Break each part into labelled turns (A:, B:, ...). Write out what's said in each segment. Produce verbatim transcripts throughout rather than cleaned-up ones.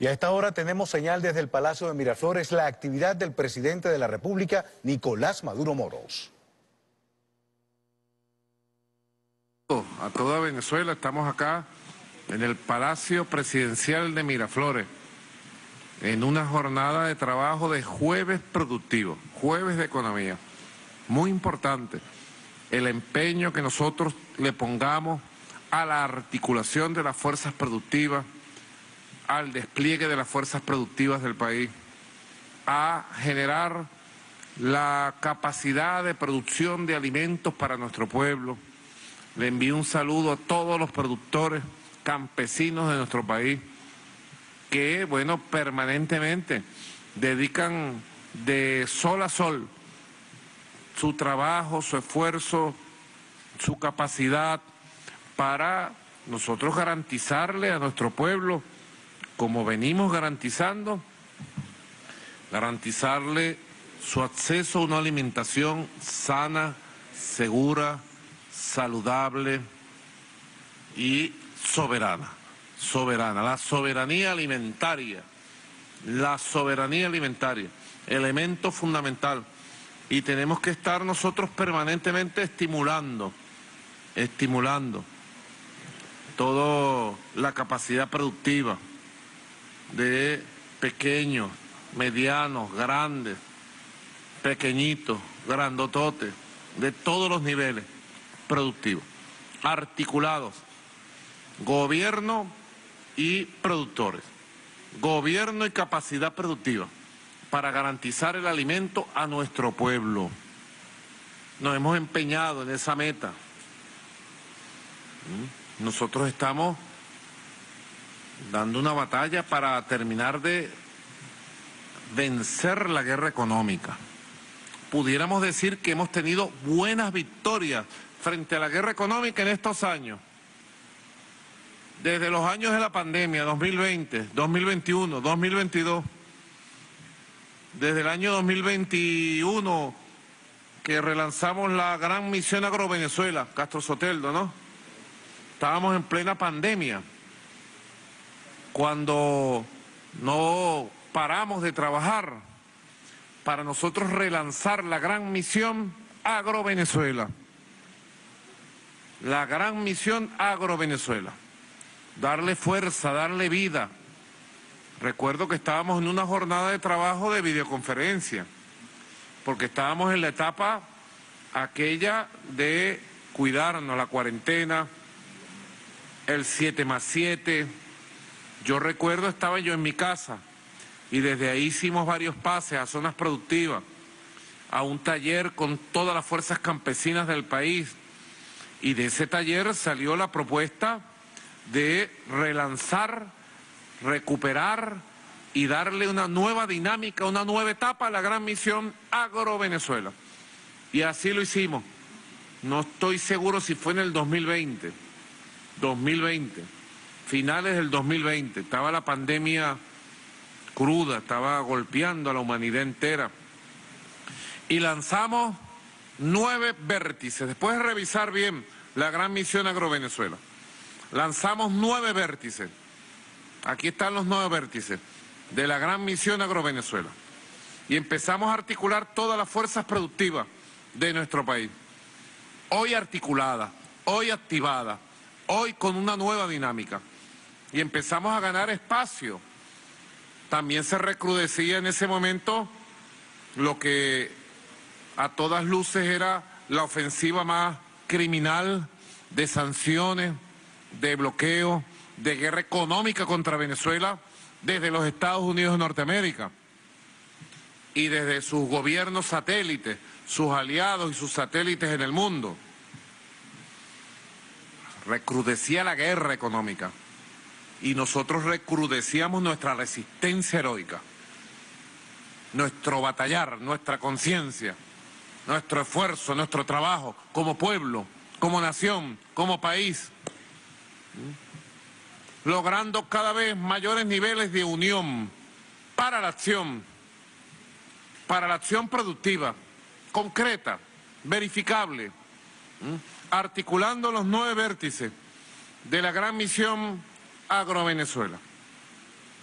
A: Y a esta hora tenemos señal desde el Palacio de Miraflores, la actividad del presidente de la República, Nicolás Maduro Moros.
B: A toda Venezuela, estamos acá en el Palacio Presidencial de Miraflores, en una jornada de trabajo de jueves productivo, jueves de economía. Muy importante el empeño que nosotros le pongamos a la articulación de las fuerzas productivas, al despliegue de las fuerzas productivas del país, a generar la capacidad de producción de alimentos para nuestro pueblo. Le envío un saludo a todos los productores campesinos de nuestro país que, bueno, permanentemente dedican de sol a sol su trabajo, su esfuerzo, su capacidad para nosotros garantizarle a nuestro pueblo, como venimos garantizando, garantizarle su acceso a una alimentación sana, segura, saludable y soberana, soberana, la soberanía alimentaria, la soberanía alimentaria, elemento fundamental, y tenemos que estar nosotros permanentemente estimulando, estimulando toda la capacidad productiva de pequeños, medianos, grandes, pequeñitos, grandototes, de todos los niveles productivos, articulados, gobierno y productores, gobierno y capacidad productiva, para garantizar el alimento a nuestro pueblo. Nos hemos empeñado en esa meta. Nosotros estamos dando una batalla para terminar de vencer la guerra económica. Pudiéramos decir que hemos tenido buenas victorias frente a la guerra económica en estos años. Desde los años de la pandemia, dos mil veinte, dos mil veintiuno, dos mil veintidós, desde el año dos mil veintiuno que relanzamos la gran misión Agrovenezuela, Castro Soteldo, ¿no? Estábamos en plena pandemia, cuando no paramos de trabajar para nosotros relanzar la gran misión Agrovenezuela. La gran misión Agrovenezuela. Darle fuerza, darle vida. Recuerdo que estábamos en una jornada de trabajo de videoconferencia, porque estábamos en la etapa aquella de cuidarnos, la cuarentena, el siete más siete. Yo recuerdo, estaba yo en mi casa y desde ahí hicimos varios pases a zonas productivas, a un taller con todas las fuerzas campesinas del país, y de ese taller salió la propuesta de relanzar, recuperar y darle una nueva dinámica, una nueva etapa a la gran misión Agrovenezuela. Y así lo hicimos. No estoy seguro si fue en el dos mil veinte, dos mil veinte, finales del dos mil veinte, estaba la pandemia cruda, estaba golpeando a la humanidad entera. Y lanzamos nueve vértices, después de revisar bien la gran misión Agrovenezuela. Lanzamos nueve vértices. Aquí están los nueve vértices de la gran misión Agrovenezuela. Y empezamos a articular todas las fuerzas productivas de nuestro país. Hoy articulada, hoy activada, hoy con una nueva dinámica. Y empezamos a ganar espacio. También se recrudecía en ese momento lo que a todas luces era la ofensiva más criminal de sanciones, de bloqueo, de guerra económica contra Venezuela desde los Estados Unidos de Norteamérica y desde sus gobiernos satélites, sus aliados y sus satélites en el mundo. Recrudecía la guerra económica y nosotros recrudecíamos nuestra resistencia heroica, nuestro batallar, nuestra conciencia, nuestro esfuerzo, nuestro trabajo como pueblo, como nación, como país, logrando cada vez mayores niveles de unión para la acción, para la acción productiva, concreta, verificable, articulando los nueve vértices de la gran misión Agrovenezuela.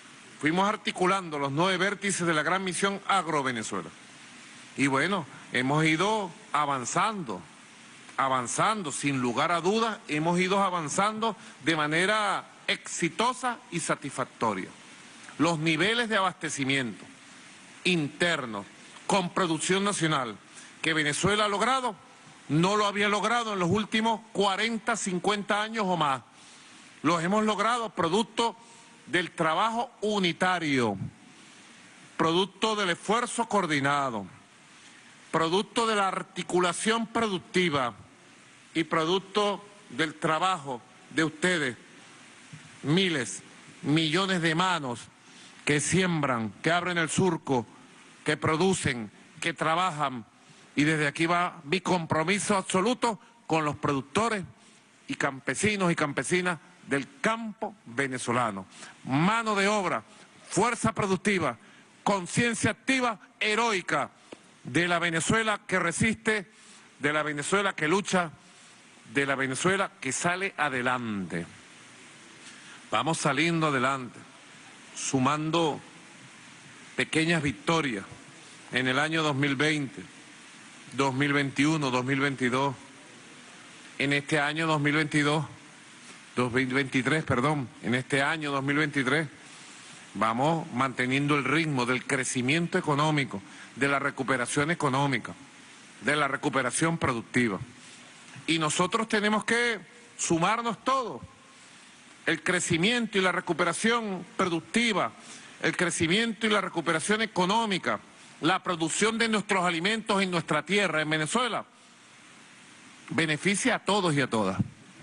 B: fuimos articulando los nueve vértices de la gran misión Agro-Venezuela. Y bueno, hemos ido avanzando, avanzando, sin lugar a dudas, hemos ido avanzando de manera exitosa y satisfactoria. Los niveles de abastecimiento internos con producción nacional que Venezuela ha logrado, no lo había logrado en los últimos cuarenta, cincuenta años o más. Los hemos logrado producto del trabajo unitario, producto del esfuerzo coordinado, producto de la articulación productiva y producto del trabajo de ustedes, miles, millones de manos que siembran, que abren el surco, que producen, que trabajan. Y desde aquí va mi compromiso absoluto con los productores y campesinos y campesinas del campo venezolano. Mano de obra, fuerza productiva, conciencia activa, heroica de la Venezuela que resiste, de la Venezuela que lucha, de la Venezuela que sale adelante. Vamos saliendo adelante, sumando pequeñas victorias en el año dos mil veinte, dos mil veintiuno, dos mil veintidós, en este año dos mil veintidós, dos mil veintitrés, perdón, en este año dos mil veintitrés, vamos manteniendo el ritmo del crecimiento económico, de la recuperación económica, de la recuperación productiva. Y nosotros tenemos que sumarnos todos. El crecimiento y la recuperación productiva, el crecimiento y la recuperación económica, la producción de nuestros alimentos en nuestra tierra, en Venezuela, beneficia a todos y a todas.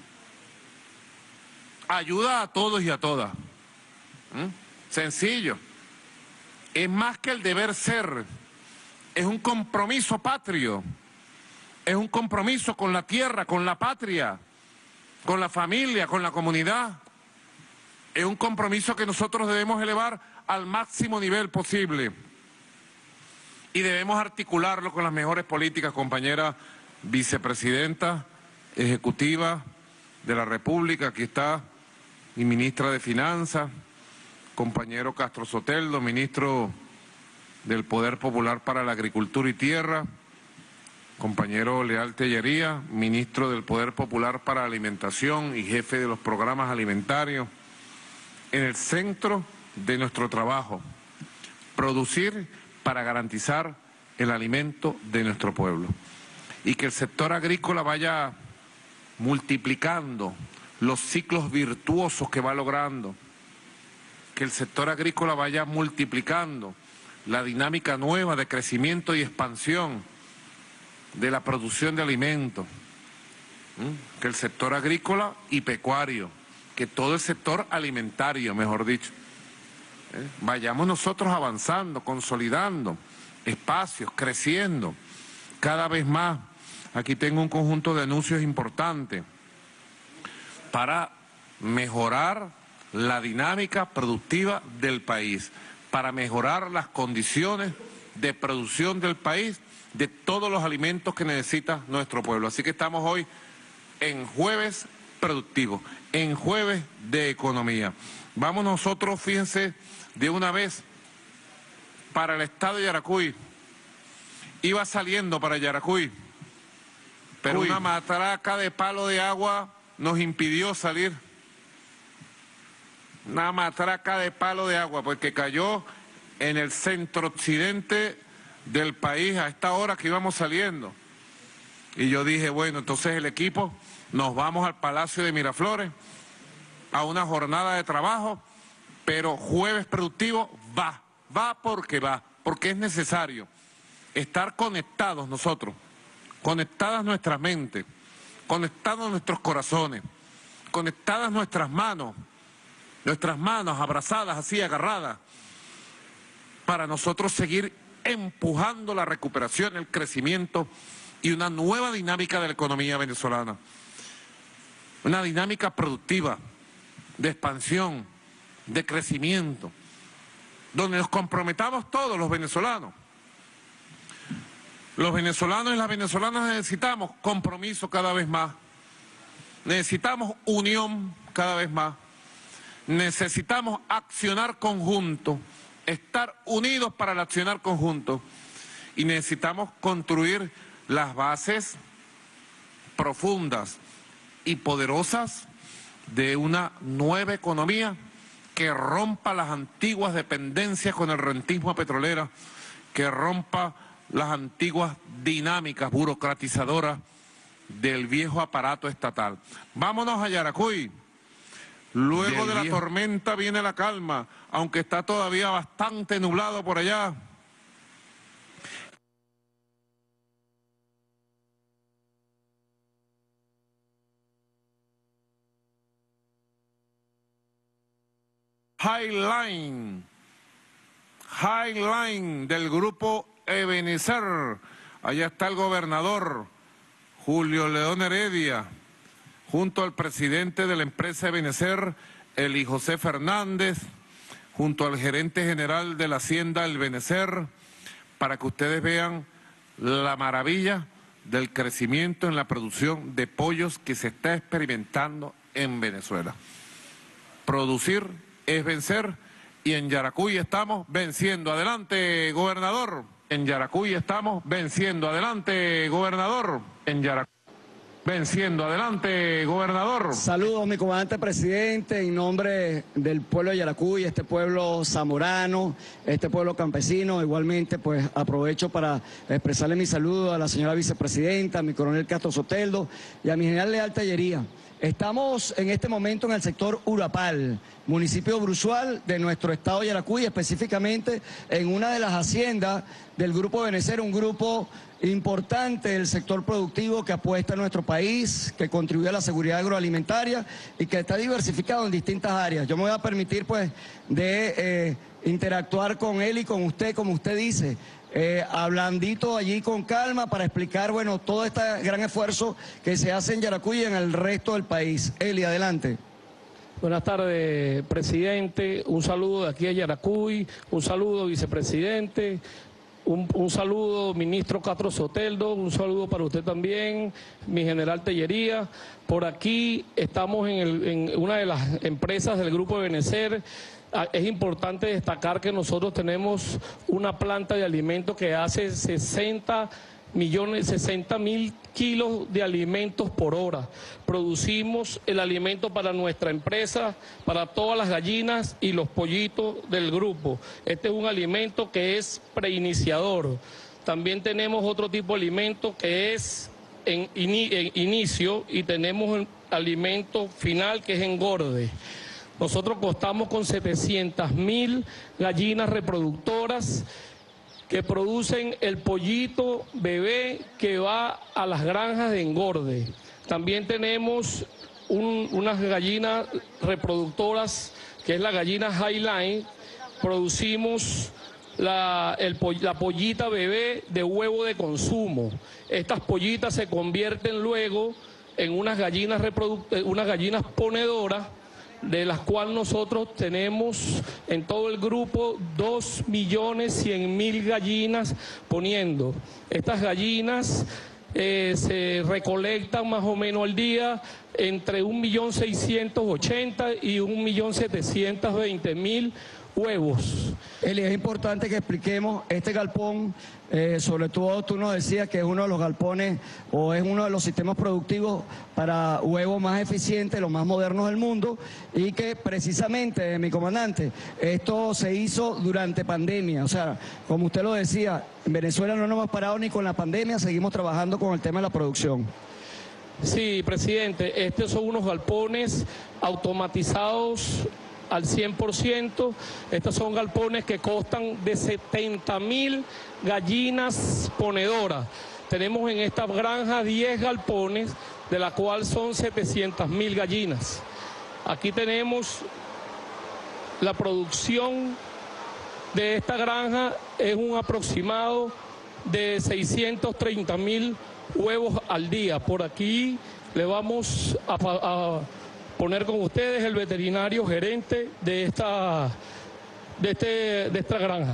B: Ayuda a todos y a todas. ¿Mm? Sencillo. Es más que el deber ser, es un compromiso patrio, es un compromiso con la tierra, con la patria, con la familia, con la comunidad. Es un compromiso que nosotros debemos elevar al máximo nivel posible y debemos articularlo con las mejores políticas, compañera vicepresidenta ejecutiva de la República, aquí está mi ministra de Finanzas, compañero Castro Soteldo, ministro del Poder Popular para la Agricultura y Tierra, compañero Leal Tellería, ministro del Poder Popular para la Alimentación y jefe de los programas alimentarios. En el centro de nuestro trabajo, producir para garantizar el alimento de nuestro pueblo. Y que el sector agrícola vaya multiplicando los ciclos virtuosos que va logrando. Que el sector agrícola vaya multiplicando la dinámica nueva de crecimiento y expansión de la producción de alimentos. ¿Mm? Que el sector agrícola y pecuario, que todo el sector alimentario, mejor dicho, ¿eh? vayamos nosotros avanzando, consolidando espacios, creciendo cada vez más. Aquí tengo un conjunto de anuncios importantes para mejorar la dinámica productiva del país, para mejorar las condiciones de producción del país, de todos los alimentos que necesita nuestro pueblo. Así que estamos hoy en jueves productivo, en jueves de economía. Vamos nosotros, fíjense, de una vez para el estado de Yaracuy. Iba saliendo para Yaracuy, pero Uy. una matraca de palo de agua nos impidió salir. Una matraca de palo de agua, porque cayó en el centro occidente del país a esta hora que íbamos saliendo. Y yo dije, bueno, entonces el equipo, nos vamos al Palacio de Miraflores a una jornada de trabajo, pero jueves productivo va, va porque va, porque es necesario estar conectados nosotros, conectadas nuestras mentes, conectados nuestros corazones, conectadas nuestras manos, nuestras manos abrazadas así, agarradas, para nosotros seguir empujando la recuperación, el crecimiento y una nueva dinámica de la economía venezolana. Una dinámica productiva, de expansión, de crecimiento, donde nos comprometamos todos los venezolanos. Los venezolanos y las venezolanas necesitamos compromiso cada vez más, necesitamos unión cada vez más, necesitamos accionar conjunto, estar unidos para el accionar conjunto y necesitamos construir las bases profundas y poderosas de una nueva economía que rompa las antiguas dependencias con el rentismo petrolero, que rompa las antiguas dinámicas burocratizadoras del viejo aparato estatal. Vámonos a Yaracuy. Luego de la tormenta viene la calma, aunque está todavía bastante nublado por allá. Highline, Highline del grupo Ebenezer. Allá está el gobernador Julio León Heredia, junto al presidente de la empresa Ebenezer, Eli José Fernández, junto al gerente general de la hacienda El Ebenezer, para que ustedes vean la maravilla del crecimiento en la producción de pollos que se está experimentando en Venezuela. Producir es vencer y en Yaracuy estamos venciendo. Adelante, gobernador. En Yaracuy estamos venciendo. Adelante, gobernador. En Yaracuy. Venciendo. Adelante, gobernador.
C: Saludos, mi comandante presidente, en nombre del pueblo de Yaracuy, este pueblo zamorano, este pueblo campesino. Igualmente, pues aprovecho para expresarle mi saludo a la señora vicepresidenta, a mi coronel Castro Soteldo y a mi general Leal Tellería. Estamos en este momento en el sector Urapal, municipio Bruzual de nuestro estado de Yaracuy, específicamente en una de las haciendas del Grupo Ebenezer, un grupo importante del sector productivo que apuesta a nuestro país, que contribuye a la seguridad agroalimentaria y que está diversificado en distintas áreas. Yo me voy a permitir pues de eh, interactuar con él y con usted, como usted dice, Eh, hablandito allí con calma para explicar, bueno, todo este gran esfuerzo que se hace en Yaracuy y en el resto del país. Eli, adelante.
D: Buenas tardes, presidente. Un saludo de aquí a Yaracuy, un saludo, vicepresidente, un, un saludo, ministro Castro Soteldo, un saludo para usted también, mi general Tellería. Por aquí estamos en, el, en una de las empresas del Grupo Ebenezer. Es importante destacar que nosotros tenemos una planta de alimentos que hace sesenta millones, sesenta mil kilos de alimentos por hora. Producimos el alimento para nuestra empresa, para todas las gallinas y los pollitos del grupo. Este es un alimento que es preiniciador. También tenemos otro tipo de alimento que es en, in, en inicio y tenemos el alimento final que es engorde. Nosotros contamos con setecientas mil gallinas reproductoras que producen el pollito bebé que va a las granjas de engorde. También tenemos un, unas gallinas reproductoras, que es la gallina Highline. Producimos la, el, la pollita bebé de huevo de consumo. Estas pollitas se convierten luego en unas gallinas, unas gallinas ponedoras, de las cuales nosotros tenemos en todo el grupo dos millones cien mil gallinas poniendo. Estas gallinas eh, se recolectan más o menos al día entre un millón seiscientos ochenta y un millón setecientos veinte mil huevos.
C: Eli, es importante que expliquemos este galpón, eh, sobre todo tú nos decías que es uno de los galpones o es uno de los sistemas productivos para huevos más eficientes, los más modernos del mundo, y que precisamente, mi comandante, esto se hizo durante pandemia. O sea, como usted lo decía, en Venezuela no nos hemos parado ni con la pandemia, seguimos trabajando con el tema de la producción.
D: Sí, presidente, estos son unos galpones automatizados al cien por ciento. Estos son galpones que costan de setenta mil gallinas ponedoras. Tenemos en esta granja diez galpones, de la cual son setecientas mil gallinas. Aquí tenemos la producción de esta granja, es un aproximado de seiscientos treinta mil huevos al día. Por aquí le vamos a, a poner con ustedes el veterinario gerente de esta, de este, de esta granja.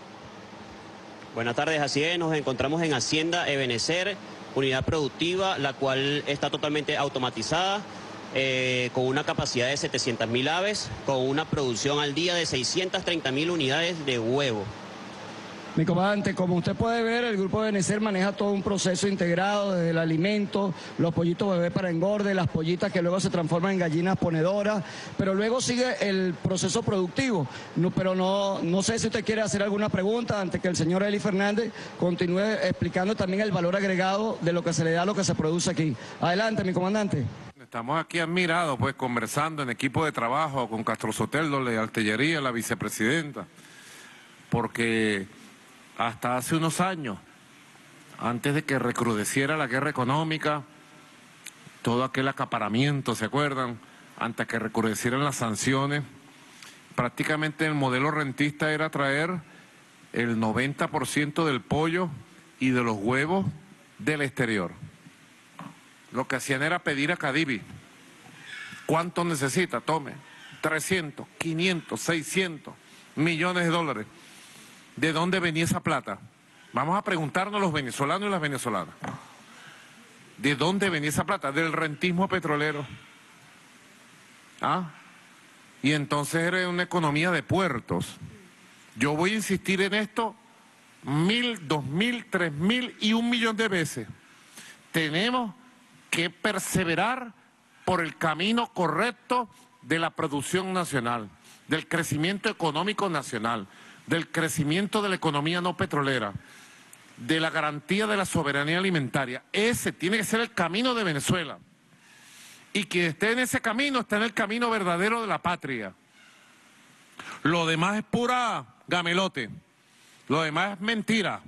E: Buenas tardes, así es, nos encontramos en Hacienda Ebenezer, unidad productiva, la cual está totalmente automatizada. eh, con una capacidad de setecientas mil aves, con una producción al día de seiscientas treinta mil unidades de huevo.
C: Mi comandante, como usted puede ver, el Grupo Benecer maneja todo un proceso integrado desde el alimento, los pollitos bebés para engorde, las pollitas que luego se transforman en gallinas ponedoras, pero luego sigue el proceso productivo. No, pero no, no sé si usted quiere hacer alguna pregunta antes que el señor Eli Fernández continúe explicando también el valor agregado de lo que se le da a lo que se produce aquí. Adelante, mi comandante.
B: Estamos aquí admirados, pues, conversando en equipo de trabajo con Castro Soteldo, de Artillería, la vicepresidenta, porque hasta hace unos años, antes de que recrudeciera la guerra económica, todo aquel acaparamiento, ¿se acuerdan? Antes que recrudecieran las sanciones, prácticamente el modelo rentista era traer el noventa por ciento del pollo y de los huevos del exterior. Lo que hacían era pedir a Cadivi, ¿cuánto necesita? Tome, trescientos, quinientos, seiscientos millones de dólares. ¿De dónde venía esa plata? Vamos a preguntarnos los venezolanos y las venezolanas. ¿De dónde venía esa plata? Del rentismo petrolero. ¿Ah? Y entonces era una economía de puertos. Yo voy a insistir en esto mil, dos mil, tres mil y un millón de veces. Tenemos que perseverar por el camino correcto de la producción nacional, del crecimiento económico nacional, del crecimiento de la economía no petrolera, de la garantía de la soberanía alimentaria. Ese tiene que ser el camino de Venezuela. Y quien esté en ese camino está en el camino verdadero de la patria. Lo demás es pura gamelote, lo demás es mentira,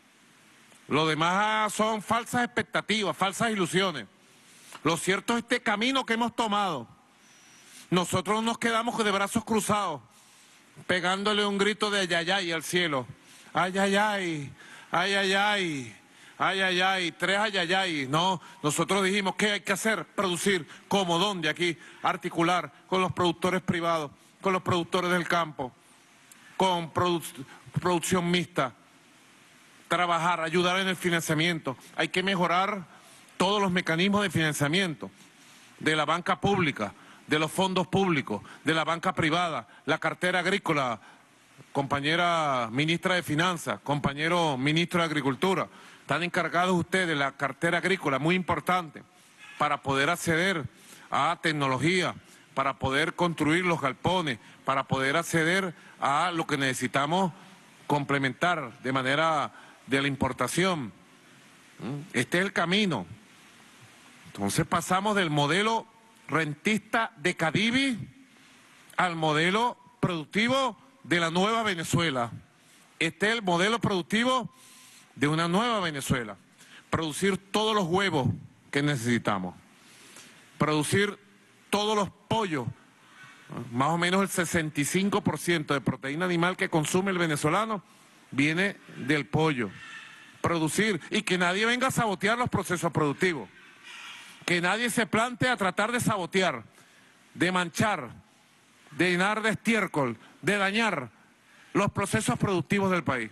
B: lo demás son falsas expectativas, falsas ilusiones. Lo cierto es este camino que hemos tomado. Nosotros no nos quedamos de brazos cruzados, pegándole un grito de ayayay al cielo. Ayayay, ayayay, ayayay, tres ayayay. No, nosotros dijimos, ¿qué hay que hacer? Producir. ¿Cómo? ¿Dónde? Aquí. Articular con los productores privados, con los productores del campo, con produ producción mixta. Trabajar, ayudar en el financiamiento. Hay que mejorar todos los mecanismos de financiamiento de la banca pública, de los fondos públicos, de la banca privada, la cartera agrícola, compañera ministra de Finanzas, compañero ministro de Agricultura, están encargados ustedes de la cartera agrícola, muy importante, para poder acceder a tecnología, para poder construir los galpones, para poder acceder a lo que necesitamos complementar de manera de la importación. Este es el camino. Entonces pasamos del modelo rentista de Cadivi al modelo productivo de la nueva Venezuela. Este es el modelo productivo de una nueva Venezuela. Producir todos los huevos que necesitamos. Producir todos los pollos. Más o menos el sesenta y cinco por ciento de proteína animal que consume el venezolano viene del pollo. Producir y que nadie venga a sabotear los procesos productivos. Que nadie se plantee a tratar de sabotear, de manchar, de llenar de estiércol, de dañar los procesos productivos del país.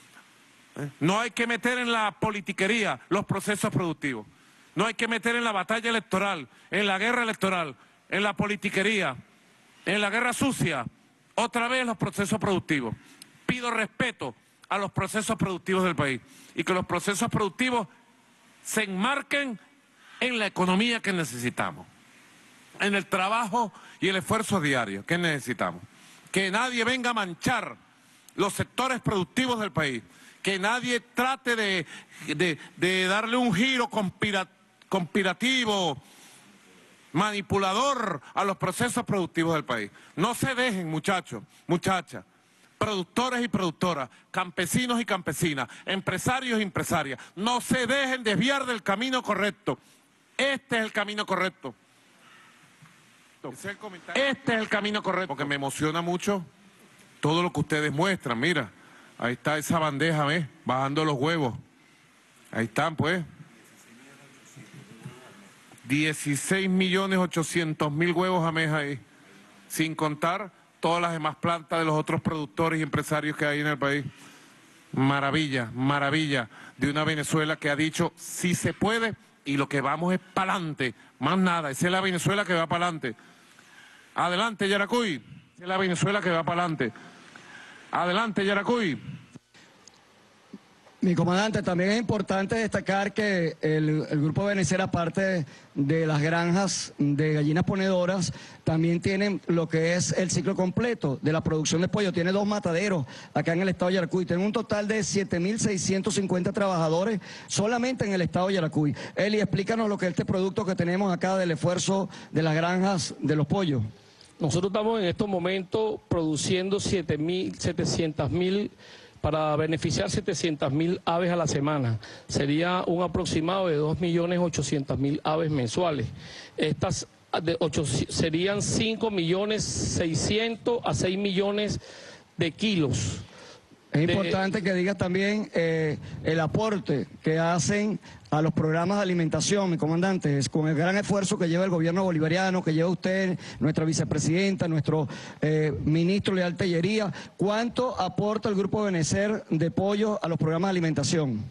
B: No hay que meter en la politiquería los procesos productivos. No hay que meter en la batalla electoral, en la guerra electoral, en la politiquería, en la guerra sucia, otra vez los procesos productivos. Pido respeto a los procesos productivos del país y que los procesos productivos se enmarquen en la economía que necesitamos, en el trabajo y el esfuerzo diario que necesitamos. Que nadie venga a manchar los sectores productivos del país, que nadie trate de, de, de darle un giro conspira, conspirativo, manipulador a los procesos productivos del país. No se dejen, muchachos, muchachas, productores y productoras, campesinos y campesinas, empresarios y empresarias, no se dejen desviar del camino correcto. Este es el camino correcto. Este es el camino correcto. Porque me emociona mucho todo lo que ustedes muestran. Mira, ahí está esa bandeja, ¿ves? Bajando los huevos. Ahí están, pues. dieciséis millones ochocientos mil huevos a mes ahí. Sin contar todas las demás plantas de los otros productores y empresarios que hay en el país. Maravilla, maravilla de una Venezuela que ha dicho, si se puede, y lo que vamos es para adelante, más nada. Esa es la Venezuela que va para adelante. Adelante, Yaracuy. Esa es la Venezuela que va para adelante. Adelante, Yaracuy.
C: Mi comandante, también es importante destacar que el, el Grupo Benecer, aparte de las granjas de gallinas ponedoras, también tienen lo que es el ciclo completo de la producción de pollo. Tiene dos mataderos acá en el estado de Yaracuy. Tiene un total de siete mil seiscientos cincuenta trabajadores solamente en el estado de Yaracuy. Eli, explícanos lo que es este producto que tenemos acá del esfuerzo de las granjas de los pollos.
D: Nosotros estamos en estos momentos produciendo siete mil setecientos mil para beneficiar setecientas mil aves a la semana. Sería un aproximado de dos millones ochocientas mil aves mensuales. Estas de ocho, serían cinco millones seiscientos a seis millones de kilos.
C: Es
D: de,
C: importante que digas también eh, el aporte que hacen a los programas de alimentación, mi comandante, es con el gran esfuerzo que lleva el gobierno bolivariano, que lleva usted, nuestra vicepresidenta, nuestro eh, ministro de Artillería. ¿Cuánto aporta el Grupo Benecer de pollo a los programas de alimentación?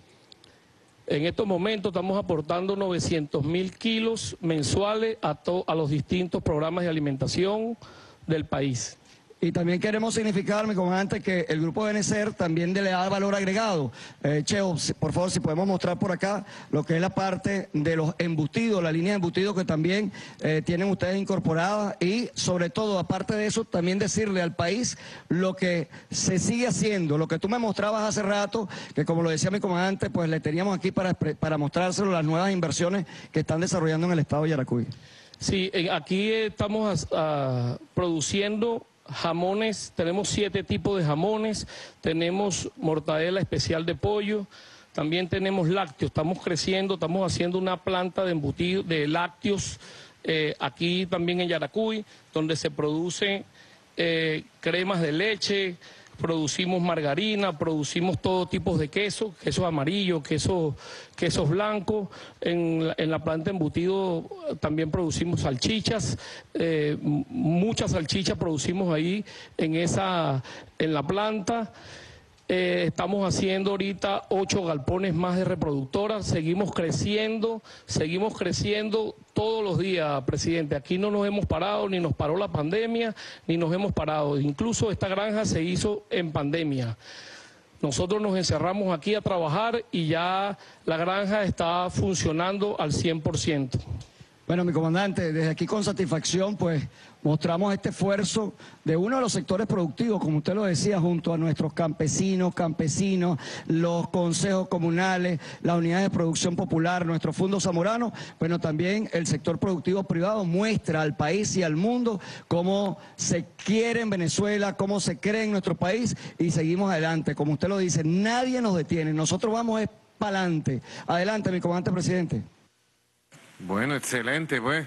D: En estos momentos estamos aportando novecientos mil kilos mensuales a, to, a los distintos programas de alimentación del país.
C: Y también queremos significar, mi comandante, que el Grupo Benecer también le da valor agregado. Eh, Cheo, por favor, si podemos mostrar por acá lo que es la parte de los embutidos, la línea de embutidos que también eh, tienen ustedes incorporada, y sobre todo, aparte de eso, también decirle al país lo que se sigue haciendo, lo que tú me mostrabas hace rato, que como lo decía mi comandante, pues le teníamos aquí para, para mostrárselo las nuevas inversiones que están desarrollando en el estado de Yaracuy.
D: Sí, aquí estamos a, a, produciendo jamones, tenemos siete tipos de jamones, tenemos mortadela especial de pollo, también tenemos lácteos, estamos creciendo, estamos haciendo una planta de embutido, de lácteos eh, aquí también en Yaracuy, donde se produce eh, cremas de leche, producimos margarina, producimos todo tipo de queso, quesos amarillos, queso, quesos blancos. En la, en la planta de embutido también producimos salchichas, eh, muchas salchichas producimos ahí en, esa, en la planta. Eh, estamos haciendo ahorita ocho galpones más de reproductoras, seguimos creciendo, seguimos creciendo todos los días, presidente. Aquí no nos hemos parado, ni nos paró la pandemia, ni nos hemos parado. Incluso esta granja se hizo en pandemia. Nosotros nos encerramos aquí a trabajar y ya la granja está funcionando al cien por ciento.
C: Bueno, mi comandante, desde aquí con satisfacción, pues mostramos este esfuerzo de uno de los sectores productivos, como usted lo decía, junto a nuestros campesinos, campesinos, los consejos comunales, las unidades de producción popular, nuestro Fondo Zamorano. Bueno, también el sector productivo privado muestra al país y al mundo cómo se quiere en Venezuela, cómo se cree en nuestro país, y seguimos adelante. Como usted lo dice, nadie nos detiene, nosotros vamos para adelante. Adelante, mi comandante presidente.
B: Bueno, excelente, pues.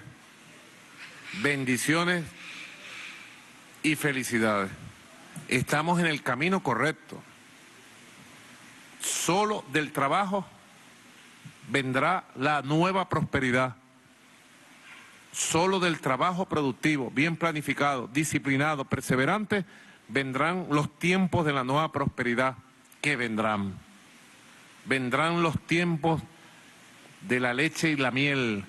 B: Bendiciones y felicidades. Estamos en el camino correcto. Solo del trabajo vendrá la nueva prosperidad. Solo del trabajo productivo, bien planificado, disciplinado, perseverante, vendrán los tiempos de la nueva prosperidad que vendrán. Vendrán los tiempos de la leche y la miel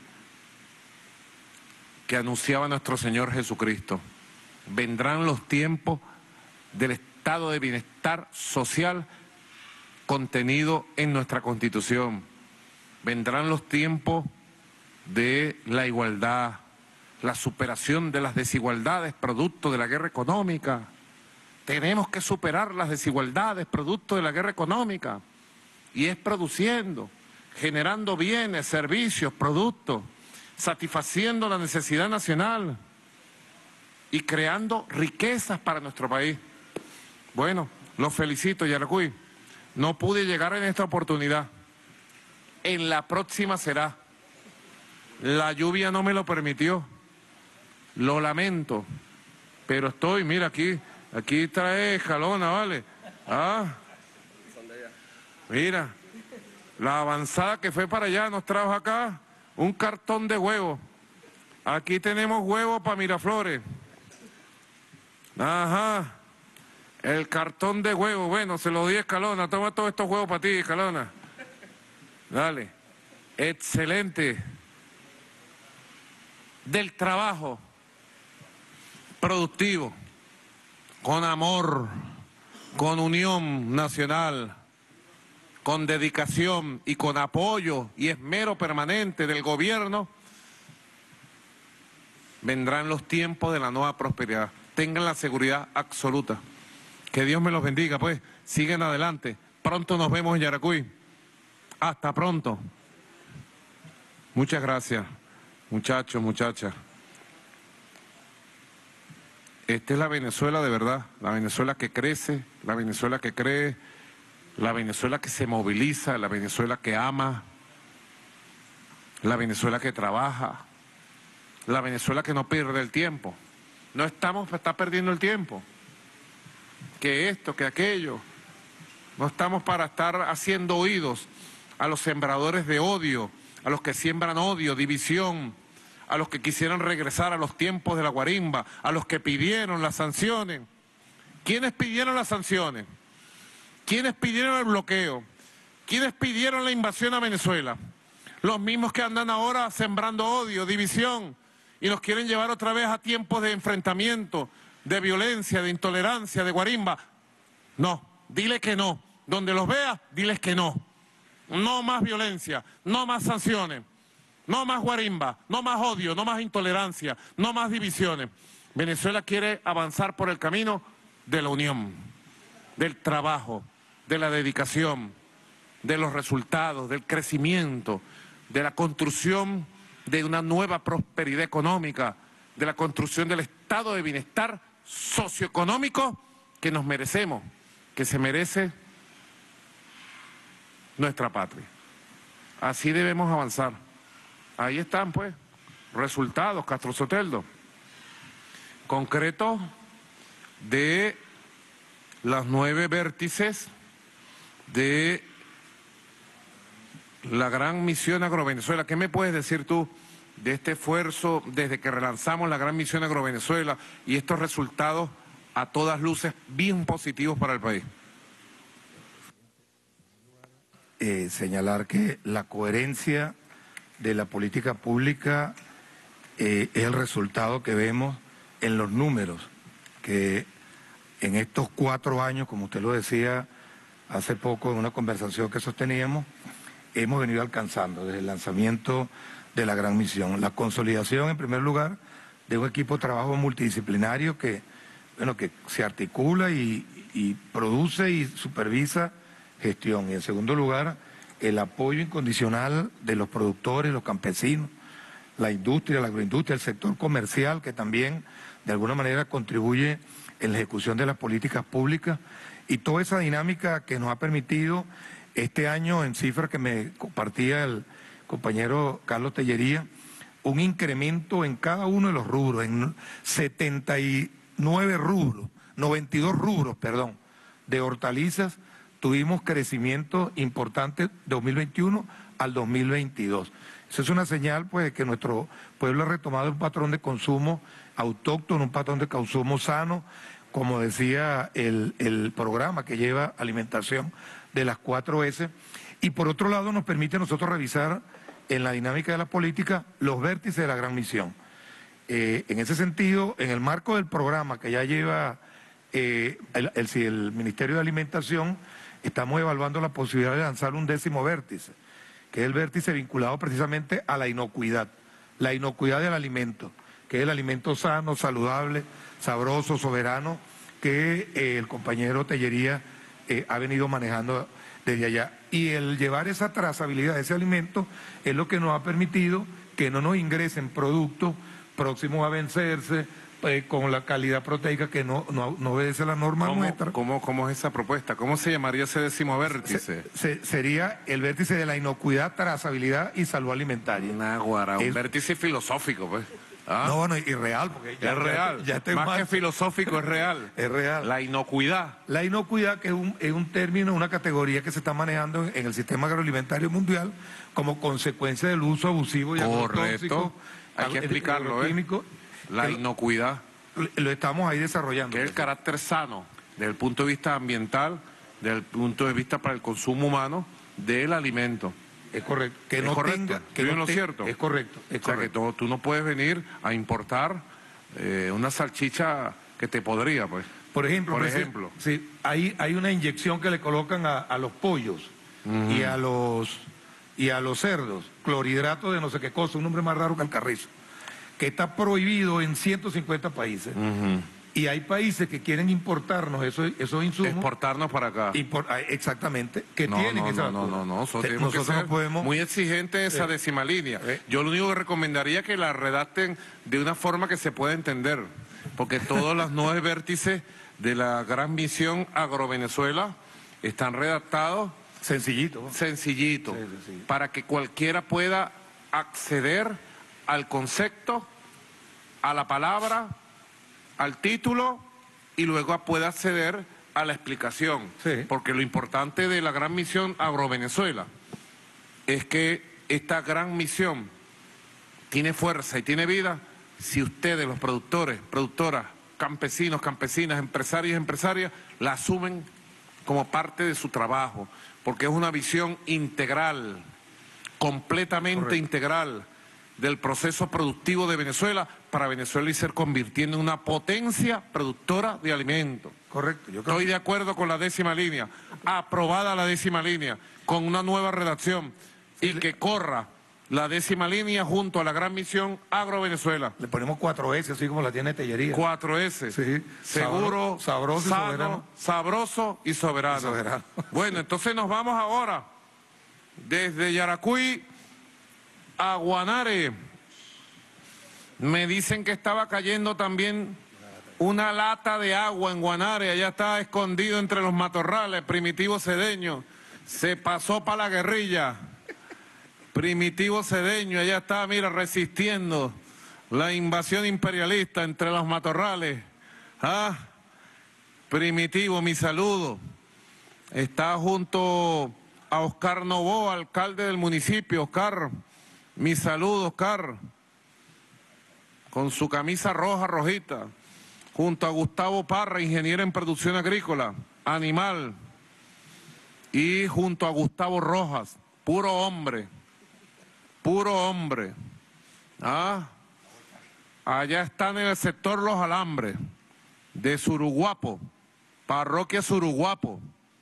B: que anunciaba nuestro Señor Jesucristo. Vendrán los tiempos del estado de bienestar social contenido en nuestra Constitución. Vendrán los tiempos de la igualdad, la superación de las desigualdades producto de la guerra económica. Tenemos que superar las desigualdades producto de la guerra económica, y es produciendo, generando bienes, servicios, productos, satisfaciendo la necesidad nacional y creando riquezas para nuestro país. Bueno, los felicito, Yaracuy. No pude llegar en esta oportunidad. En la próxima será. La lluvia no me lo permitió. Lo lamento. Pero estoy, mira, aquí, aquí trae escalona, ¿vale? Ah, mira. La avanzada que fue para allá nos trajo acá un cartón de huevos. Aquí tenemos huevos para Miraflores. Ajá. El cartón de huevos. Bueno, se lo di a Escalona. Toma todos estos huevos para ti, Escalona. Dale. excelente del trabajo productivo, con amor, con unión nacional, con dedicación y con apoyo y esmero permanente del gobierno, vendrán los tiempos de la nueva prosperidad. Tengan la seguridad absoluta. Que Dios me los bendiga, pues. Siguen adelante. Pronto nos vemos en Yaracuy. Hasta pronto. Muchas gracias, muchachos, muchachas. Esta es la Venezuela de verdad, la Venezuela que crece, la Venezuela que cree, la Venezuela que se moviliza, la Venezuela que ama, la Venezuela que trabaja, la Venezuela que no pierde el tiempo. No estamos para estar perdiendo el tiempo. Que esto, que aquello. No estamos para estar haciendo oídos a los sembradores de odio, a los que siembran odio, división, a los que quisieran regresar a los tiempos de la guarimba, a los que pidieron las sanciones. ¿Quiénes pidieron las sanciones? ¿Quiénes pidieron el bloqueo? ¿Quiénes pidieron la invasión a Venezuela? Los mismos que andan ahora sembrando odio, división, y nos quieren llevar otra vez a tiempos de enfrentamiento, de violencia, de intolerancia, de guarimba. No, dile que no. Donde los veas, diles que no. No más violencia, no más sanciones, no más guarimba, no más odio, no más intolerancia, no más divisiones. Venezuela quiere avanzar por el camino de la unión, del trabajo, de la dedicación, de los resultados, del crecimiento, de la construcción de una nueva prosperidad económica, de la construcción del estado de bienestar socioeconómico que nos merecemos, que se merece nuestra patria. Así debemos avanzar. Ahí están, pues, resultados, Castro Soteldo, concretos de las nueve vértices de la gran misión Agrovenezuela. ¿Qué me puedes decir tú de este esfuerzo desde que relanzamos la gran misión Agrovenezuela y estos resultados a todas luces bien positivos para el país?
F: Eh, señalar que la coherencia de la política pública eh, es el resultado que vemos en los números, que en estos cuatro años, como usted lo decía hace poco en una conversación que sosteníamos, hemos venido alcanzando desde el lanzamiento de la gran misión. La consolidación, en primer lugar, de un equipo de trabajo multidisciplinario que, bueno, que se articula y, y produce y supervisa gestión. Y en segundo lugar, el apoyo incondicional de los productores, los campesinos, la industria, la agroindustria, el sector comercial, que también de alguna manera contribuye en la ejecución de las políticas públicas, y toda esa dinámica que nos ha permitido este año, en cifras que me compartía el compañero Carlos Tellería, un incremento en cada uno de los rubros, en setenta y nueve rubros, noventa y dos rubros, perdón, de hortalizas. Tuvimos crecimiento importante de dos mil veintiuno al dos mil veintidós. Eso es una señal, pues, de que nuestro pueblo ha retomado un patrón de consumo autóctono, un patrón de consumo sano, como decía el, el programa que lleva alimentación de las cuatro ese. Y por otro lado nos permite a nosotros revisar en la dinámica de la política los vértices de la gran misión. Eh, en ese sentido, en el marco del programa que ya lleva eh, el, el, el Ministerio de Alimentación, estamos evaluando la posibilidad de lanzar un décimo vértice, que es el vértice vinculado precisamente a la inocuidad, la inocuidad del alimento, que es el alimento sano, saludable, sabroso, soberano, que eh, el compañero Tellería eh, ha venido manejando desde allá. Y el llevar esa trazabilidad de ese alimento es lo que nos ha permitido que no nos ingresen productos próximos a vencerse, Eh, con la calidad proteica que no, no, no obedece la norma
B: ¿Cómo,
F: nuestra.
B: ¿cómo, ¿Cómo es esa propuesta? ¿Cómo se llamaría ese décimo vértice?
F: Se, se, sería el vértice de la inocuidad, trazabilidad y salud alimentaria.
B: Naguará, un
F: es,
B: vértice filosófico, pues. ¿Ah?
F: No, no, y real, porque ya
B: es real.
F: Ya, ya estoy
B: más,
F: más
B: que filosófico, es real.
F: Es real.
B: La inocuidad.
F: La inocuidad, que es un, es un término, una categoría que se está manejando en, en el sistema agroalimentario mundial como consecuencia del uso abusivo y agrotóxico.
B: Hay que explicarlo, ¿eh? La inocuidad.
F: Lo estamos ahí desarrollando.
B: Que es el carácter sano, desde el punto de vista ambiental, desde el punto de vista para el consumo humano, del alimento.
F: es correcto. Que
B: es
F: no
B: correcto.
F: tenga, que
B: ¿Estoy
F: no
B: en lo
F: te-
B: cierto?
F: Es correcto, es
B: O sea, que
F: correcto.
B: tú, tú no puedes venir a importar eh, una salchicha que te podría, pues.
F: Por ejemplo,
B: Por
F: presi-
B: ejemplo.
F: sí, hay, hay una inyección que le colocan a, a los pollos y a los y a los cerdos, clorhidrato de no sé qué cosa, un nombre más raro que el carrizo, que está prohibido en ciento cincuenta países. Y hay países que quieren importarnos esos, esos insumos.
B: Exportarnos para acá.
F: impor- ah, exactamente, que
B: No,
F: tienen
B: no,
F: esa
B: no, no,
F: vacuna.
B: no, no, nosotros,
F: Te-
B: tenemos que
F: nosotros
B: ser
F: no podemos...
B: muy exigente esa
F: Eh,
B: décima línea.
F: eh.
B: Yo lo único que recomendaría es que la redacten de una forma que se pueda entender, porque todos los nueve vértices de la gran misión Agrovenezuela están redactados
F: Sencillito.
B: sencillito,
F: Sí, sí, sí.
B: para que cualquiera pueda acceder al concepto, a la palabra, al título y luego pueda acceder a la explicación.
F: Sí.
B: Porque lo importante de la gran misión Agrovenezuela es que esta gran misión tiene fuerza y tiene vida si ustedes, los productores, productoras, campesinos, campesinas, empresarios, empresarias, la asumen como parte de su trabajo, porque es una visión integral, completamente
F: Correcto.
B: integral del proceso productivo de Venezuela para Venezuela y ser convirtiendo en una potencia productora de alimentos.
F: Correcto. Yo creo
B: Estoy de acuerdo con la décima línea, aprobada la décima línea, con una nueva redacción y que corra la décima línea junto a la gran misión Agrovenezuela.
F: le ponemos cuatro S, así como la tiene Tellería.
B: Cuatro S.
F: Sí.
B: Seguro,
F: Sabro- sabroso y
B: sano,
F: soberano.
B: sabroso y soberano.
F: Y soberano.
B: Bueno, entonces nos vamos ahora desde Yaracuy a Guanare. Me dicen que estaba cayendo también una lata de agua en Guanare. Allá está escondido entre los matorrales. Primitivo Cedeño se pasó para la guerrilla. Primitivo Cedeño, allá está, mira, resistiendo la invasión imperialista entre los matorrales. ¿Ah? Primitivo, mi saludo. Está junto a Oscar Novoa, alcalde del municipio. Oscar, mi saludo, Oscar. Con su camisa roja, rojita. Junto a Gustavo Parra, ingeniero en producción agrícola, animal. Y junto a Gustavo Rojas, puro hombre. Puro hombre. ¿Ah? Allá están en el sector Los Alambres, de Suruguapo, parroquia Suruguapo.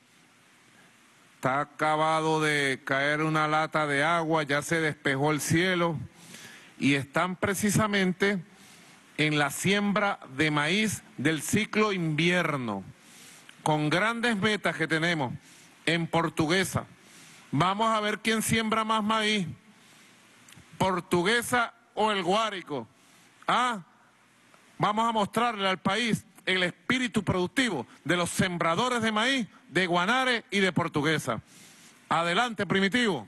B: Está acabado de caer una lata de agua, ya se despejó el cielo y están precisamente en la siembra de maíz del ciclo invierno, con grandes metas que tenemos en Portuguesa. Vamos a ver quién siembra más maíz. Portuguesa o el Guárico. Ah, vamos a mostrarle al país el espíritu productivo de los sembradores de maíz de Guanare y de Portuguesa. Adelante, Primitivo.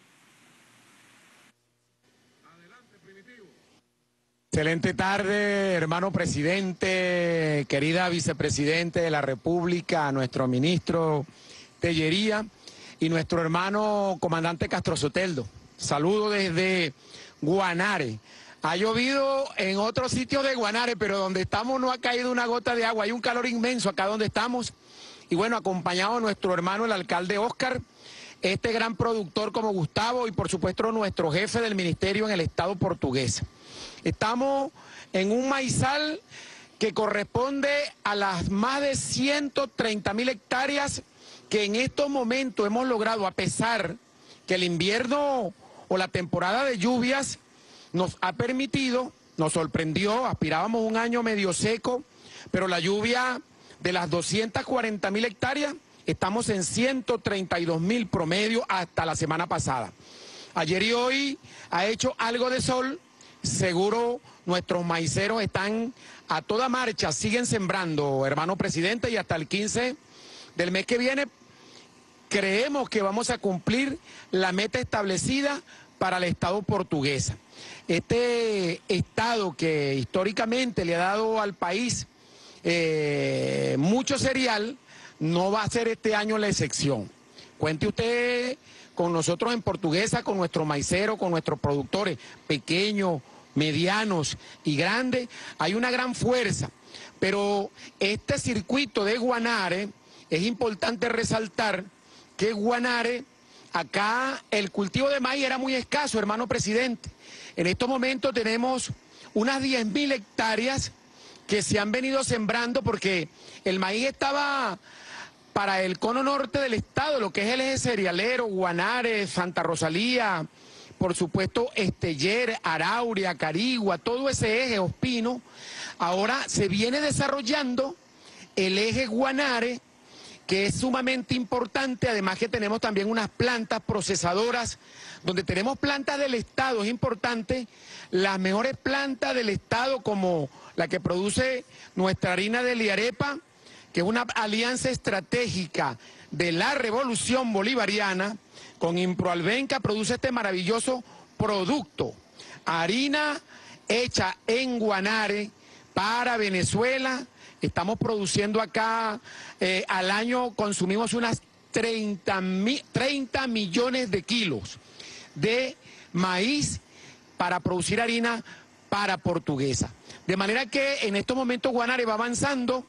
G: Excelente tarde, hermano presidente, querida vicepresidente de la República, nuestro ministro Tellería y nuestro hermano comandante Castro Soteldo. Saludo desde Guanare. Ha llovido en otros sitios de Guanare, pero donde estamos no ha caído una gota de agua. Hay un calor inmenso acá donde estamos. Y bueno, acompañado de nuestro hermano el alcalde Oscar, este gran productor como Gustavo y por supuesto nuestro jefe del ministerio en el estado portugués. Estamos en un maizal que corresponde a las más de ciento treinta mil hectáreas que en estos momentos hemos logrado, a pesar que el invierno o la temporada de lluvias nos ha permitido, nos sorprendió, aspirábamos un año medio seco, pero la lluvia de las doscientas cuarenta mil hectáreas, estamos en ciento treinta y dos mil promedio hasta la semana pasada. Ayer y hoy ha hecho algo de sol, seguro nuestros maiceros están a toda marcha, siguen sembrando, hermano presidente, y hasta el quince del mes que viene creemos que vamos a cumplir la meta establecida para el Estado portugués. Este Estado que históricamente le ha dado al país eh, mucho cereal, no va a ser este año la excepción. Cuente usted con nosotros en Portuguesa, con nuestros maiceros, con nuestros productores pequeños, medianos y grandes. Hay una gran fuerza, pero este circuito de Guanare, es importante resaltar que Guanare acá el cultivo de maíz era muy escaso, hermano presidente. En estos momentos tenemos unas diez mil hectáreas que se han venido sembrando porque el maíz estaba para el cono norte del estado, lo que es el eje cerealero, Guanare, Santa Rosalía, por supuesto Esteller, Arauria, Carigua, todo ese eje, Ospino. Ahora se viene desarrollando el eje Guanare, que es sumamente importante, además que tenemos también unas plantas procesadoras, donde tenemos plantas del estado, es importante, las mejores plantas del estado como la que produce nuestra harina de liarepa, que es una alianza estratégica de la revolución bolivariana, con Improalbenca produce este maravilloso producto, harina hecha en Guanare para Venezuela. Estamos produciendo acá, eh, al año consumimos unas treinta millones de kilos de maíz para producir harina para Portuguesa. De manera que en estos momentos Guanare va avanzando,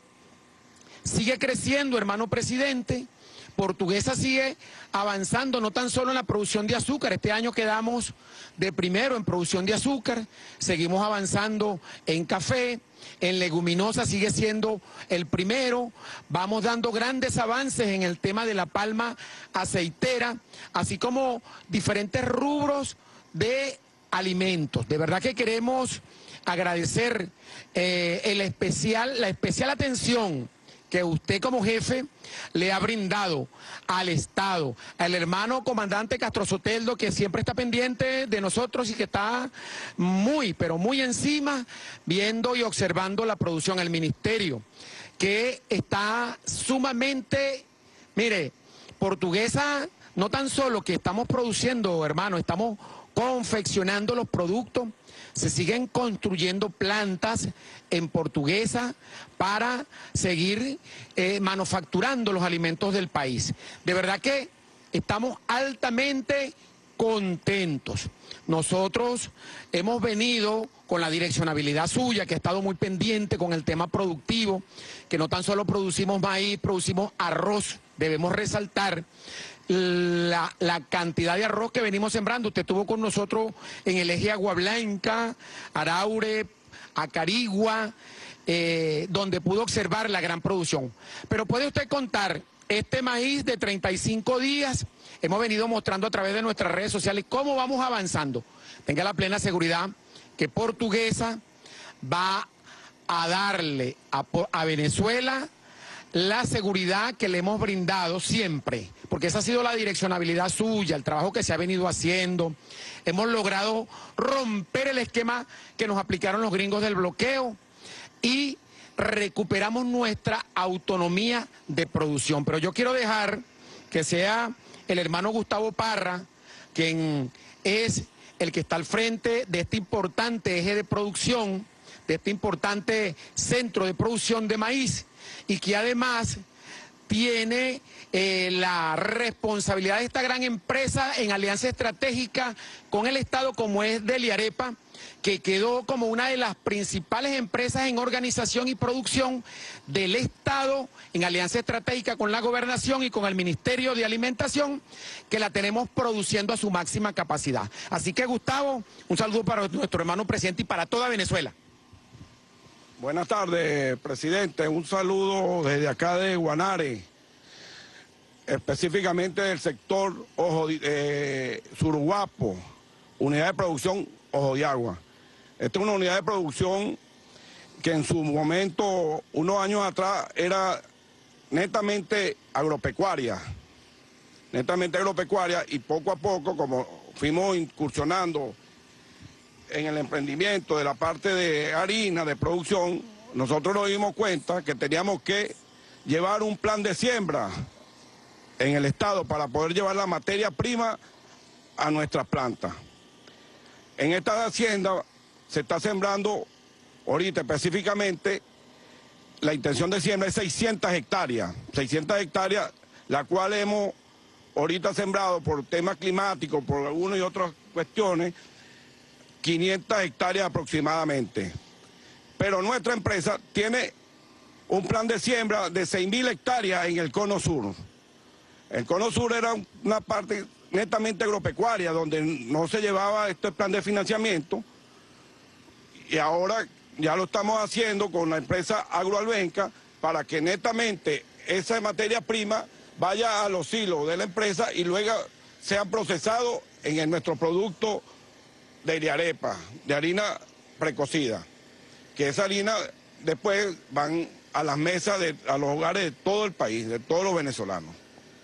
G: sigue creciendo, hermano presidente. Portuguesa sigue avanzando no tan solo en la producción de azúcar, este año quedamos de primero en producción de azúcar, seguimos avanzando en café, en leguminosa sigue siendo el primero, vamos dando grandes avances en el tema de la palma aceitera, así como diferentes rubros de alimentos. De verdad que queremos agradecer eh, el especial, la especial atención que usted como jefe le ha brindado al Estado, al hermano comandante Castro Soteldo, que siempre está pendiente de nosotros y que está muy, pero muy encima, viendo y observando la producción, el ministerio, que está sumamente, mire, Portuguesa, no tan solo que estamos produciendo, hermano, estamos confeccionando los productos, se siguen construyendo plantas en Portuguesa para seguir eh, manufacturando los alimentos del país. De verdad que estamos altamente contentos. Nosotros hemos venido con la direccionabilidad suya, que ha estado muy pendiente con el tema productivo, que no tan solo producimos maíz, producimos arroz, debemos resaltar La, la cantidad de arroz que venimos sembrando. Usted estuvo con nosotros en el eje Agua Blanca, Araure, Acarigua, eh, donde pudo observar la gran producción. Pero puede usted contar, este maíz de treinta y cinco días, hemos venido mostrando a través de nuestras redes sociales cómo vamos avanzando. Tenga la plena seguridad que Portuguesa va a darle a, a Venezuela la seguridad que le hemos brindado siempre, porque esa ha sido la direccionabilidad suya, el trabajo que se ha venido haciendo. Hemos logrado romper el esquema que nos aplicaron los gringos del bloqueo y recuperamos nuestra autonomía de producción. Pero yo quiero dejar que sea el hermano Gustavo Parra, quien es el que está al frente de este importante eje de producción, de este importante centro de producción de maíz, y que además tiene eh, la responsabilidad de esta gran empresa en alianza estratégica con el Estado, como es Deliarepa, que quedó como una de las principales empresas en organización y producción del Estado, en alianza estratégica con la Gobernación y con el Ministerio de Alimentación, que la tenemos produciendo a su máxima capacidad. Así que, Gustavo, un saludo para nuestro hermano presidente y para toda Venezuela.
H: Buenas tardes, presidente. Un saludo desde acá de Guanare, específicamente del sector Ojo, eh, Surguapo, unidad de producción Ojo de Agua. Esta es una unidad de producción que en su momento, unos años atrás, era netamente agropecuaria, netamente agropecuaria, y poco a poco, como fuimos incursionando en el emprendimiento de la parte de harina, de producción, nosotros nos dimos cuenta que teníamos que llevar un plan de siembra en el Estado para poder llevar la materia prima a nuestras plantas. En esta hacienda se está sembrando, ahorita específicamente, la intención de siembra es seiscientas hectáreas, seiscientas hectáreas, la cual hemos ahorita sembrado por temas climáticos, por algunas y otras cuestiones, quinientas hectáreas aproximadamente. Pero nuestra empresa tiene un plan de siembra de seis mil hectáreas en el cono sur. El cono sur era una parte netamente agropecuaria, donde no se llevaba este plan de financiamiento, y ahora ya lo estamos haciendo con la empresa Agroalbenca para que netamente esa materia prima vaya a los silos de la empresa y luego sean procesados en el, nuestro producto de arepa, de harina precocida, que esa harina después van a las mesas, de, a los hogares de todo el país, de todos los venezolanos.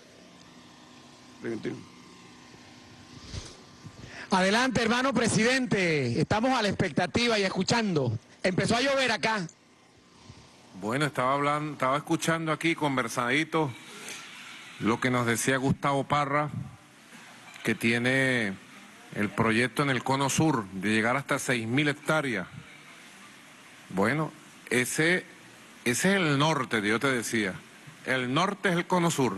G: Adelante, hermano presidente, estamos a la expectativa y escuchando. Empezó a llover acá.
B: Bueno, estaba hablando, estaba escuchando aquí conversadito lo que nos decía Gustavo Parra, que tiene el proyecto en el Cono Sur de llegar hasta seis mil hectáreas. Bueno, ese, ese es el norte, yo te decía. El norte es el Cono Sur.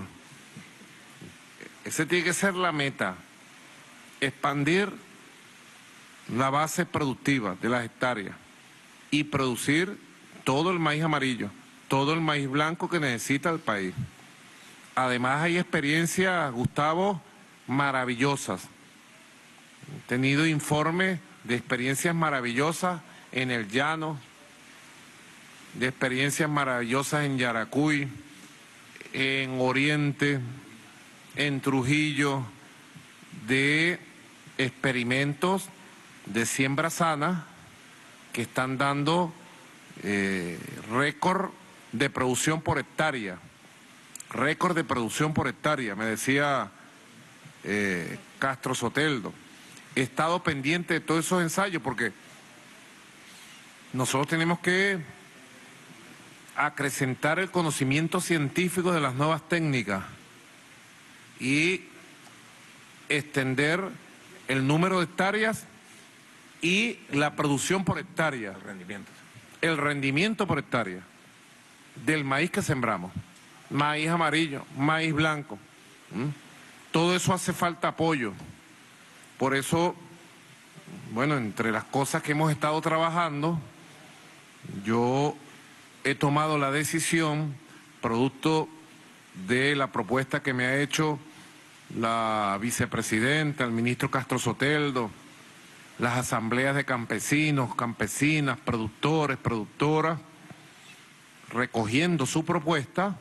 B: Ese tiene que ser la meta. Expandir la base productiva de las hectáreas y producir todo el maíz amarillo, todo el maíz blanco que necesita el país. Además hay experiencias, Gustavo, maravillosas. He tenido informes de experiencias maravillosas en el llano, de experiencias maravillosas en Yaracuy, en Oriente, en Trujillo, de experimentos de siembra sana que están dando eh, récord de producción por hectárea, récord de producción por hectárea, me decía eh, Castro Soteldo. He estado pendiente de todos esos ensayos porque nosotros tenemos que acrecentar el conocimiento científico de las nuevas técnicas y extender el número de hectáreas y la producción por hectárea. El rendimiento. El rendimiento por hectárea del maíz que sembramos. Maíz amarillo, maíz blanco. ¿Mm? Todo eso hace falta apoyo. Por eso, bueno, entre las cosas que hemos estado trabajando, yo he tomado la decisión, producto de la propuesta que me ha hecho la vicepresidenta, el ministro Castro Soteldo, las asambleas de campesinos, campesinas, productores, productoras, recogiendo su propuesta,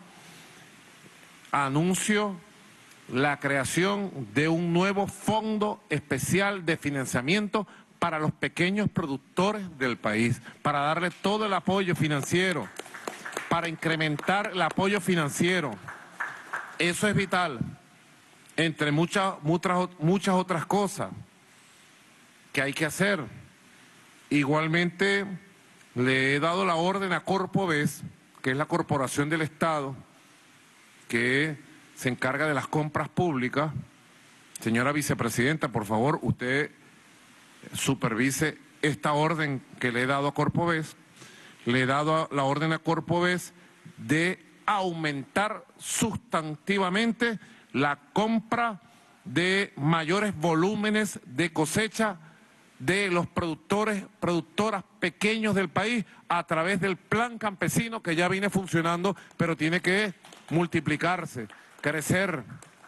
B: anuncio la creación de un nuevo fondo especial de financiamiento para los pequeños productores del país, para darle todo el apoyo financiero, para incrementar el apoyo financiero. Eso es vital, entre muchas, muchas, muchas otras cosas que hay que hacer. Igualmente le he dado la orden a Corpoves, que es la corporación del Estado, que se encarga de las compras públicas. Señora vicepresidenta, por favor, usted supervise esta orden que le he dado a Corpoves. Le he dado la orden a Corpoves de aumentar sustantivamente la compra de mayores volúmenes de cosecha de los productores, productoras pequeños del país a través del plan campesino que ya viene funcionando, pero tiene que multiplicarse, crecer.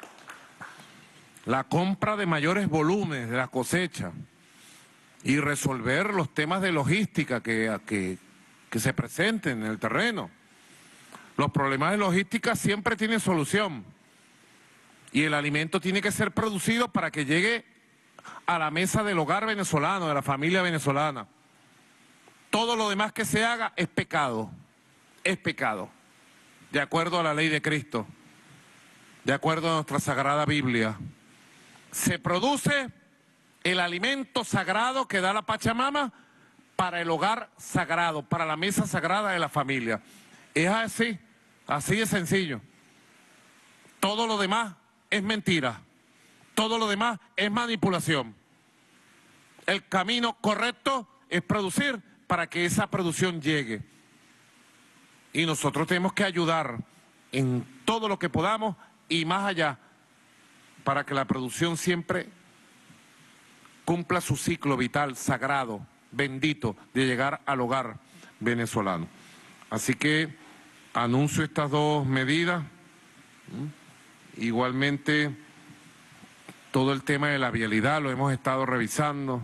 B: La compra de mayores volúmenes de la cosecha y resolver los temas de logística que, que, que se presenten en el terreno. Los problemas de logística siempre tienen solución y el alimento tiene que ser producido para que llegue a la mesa del hogar venezolano, de la familia venezolana. Todo lo demás que se haga es pecado, es pecado, de acuerdo a la ley de Cristo, de acuerdo a nuestra Sagrada Biblia. Se produce el alimento sagrado que da la Pachamama para el hogar sagrado, para la mesa sagrada de la familia. Es así, así de sencillo. Todo lo demás es mentira. Todo lo demás es manipulación. El camino correcto es producir para que esa producción llegue. Y nosotros tenemos que ayudar en todo lo que podamos y más allá para que la producción siempre cumpla su ciclo vital, sagrado, bendito, de llegar al hogar venezolano. Así que anuncio estas dos medidas. Igualmente todo el tema de la vialidad lo hemos estado revisando.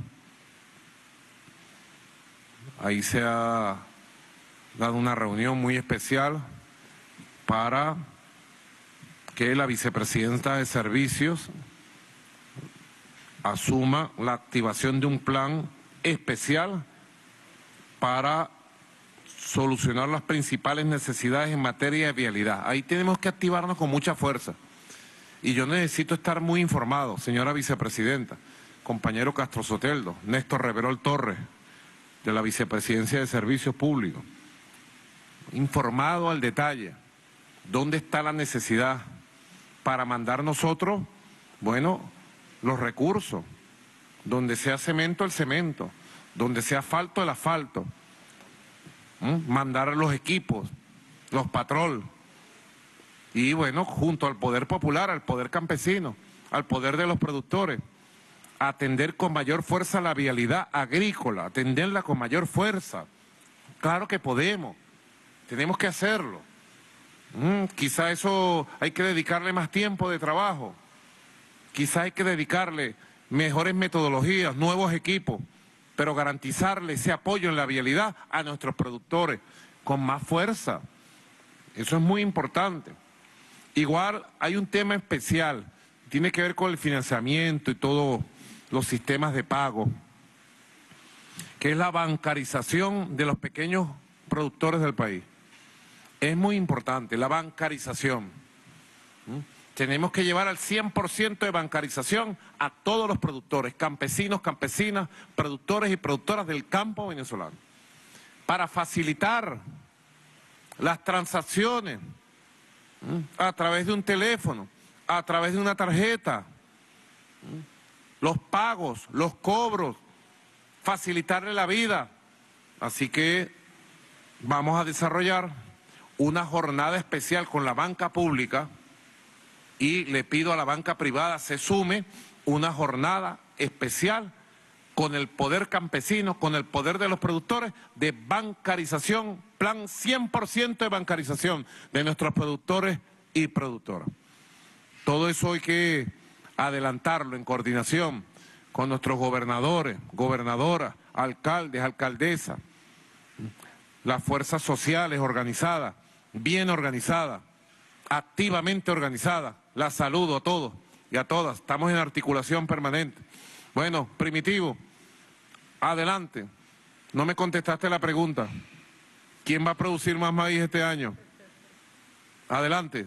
B: Ahí se ha dado una reunión muy especial para que la vicepresidenta de Servicios asuma la activación de un plan especial para solucionar las principales necesidades en materia de vialidad. Ahí tenemos que activarnos con mucha fuerza. Y yo necesito estar muy informado, señora vicepresidenta, compañero Castro Soteldo, Néstor Reverol Torres, de la Vicepresidencia de Servicios Públicos, informado al detalle, dónde está la necesidad para mandar nosotros, bueno, los recursos, donde sea cemento, el cemento, donde sea asfalto, el asfalto, ¿Mm? mandar los equipos, los patrol, y bueno, junto al poder popular, al poder campesino, al poder de los productores, atender con mayor fuerza la vialidad agrícola, atenderla con mayor fuerza. Claro que podemos, tenemos que hacerlo. Mm, quizá eso hay que dedicarle más tiempo de trabajo, quizá hay que dedicarle mejores metodologías, nuevos equipos, pero garantizarle ese apoyo en la vialidad a nuestros productores con más fuerza. Eso es muy importante. Igual hay un tema especial, tiene que ver con el financiamiento y todos los sistemas de pago, que es la bancarización de los pequeños productores del país. Es muy importante la bancarización. ¿Mm? Tenemos que llevar al cien por ciento de bancarización a todos los productores, campesinos, campesinas, productores y productoras del campo venezolano, para facilitar las transacciones a través de un teléfono, a través de una tarjeta, los pagos, los cobros, facilitarle la vida. Así que vamos a desarrollar una jornada especial con la banca pública y le pido a la banca privada se sume una jornada especial con el poder campesino, con el poder de los productores, de bancarización, plan cien por ciento de bancarización de nuestros productores y productoras. Todo eso hay que adelantarlo en coordinación con nuestros gobernadores, gobernadoras, alcaldes, alcaldesas, las fuerzas sociales organizadas, bien organizadas, activamente organizadas. Las saludo a todos y a todas, estamos en articulación permanente. Bueno, Primitivo, adelante. No me contestaste la pregunta. ¿Quién va a producir más maíz este año? Adelante.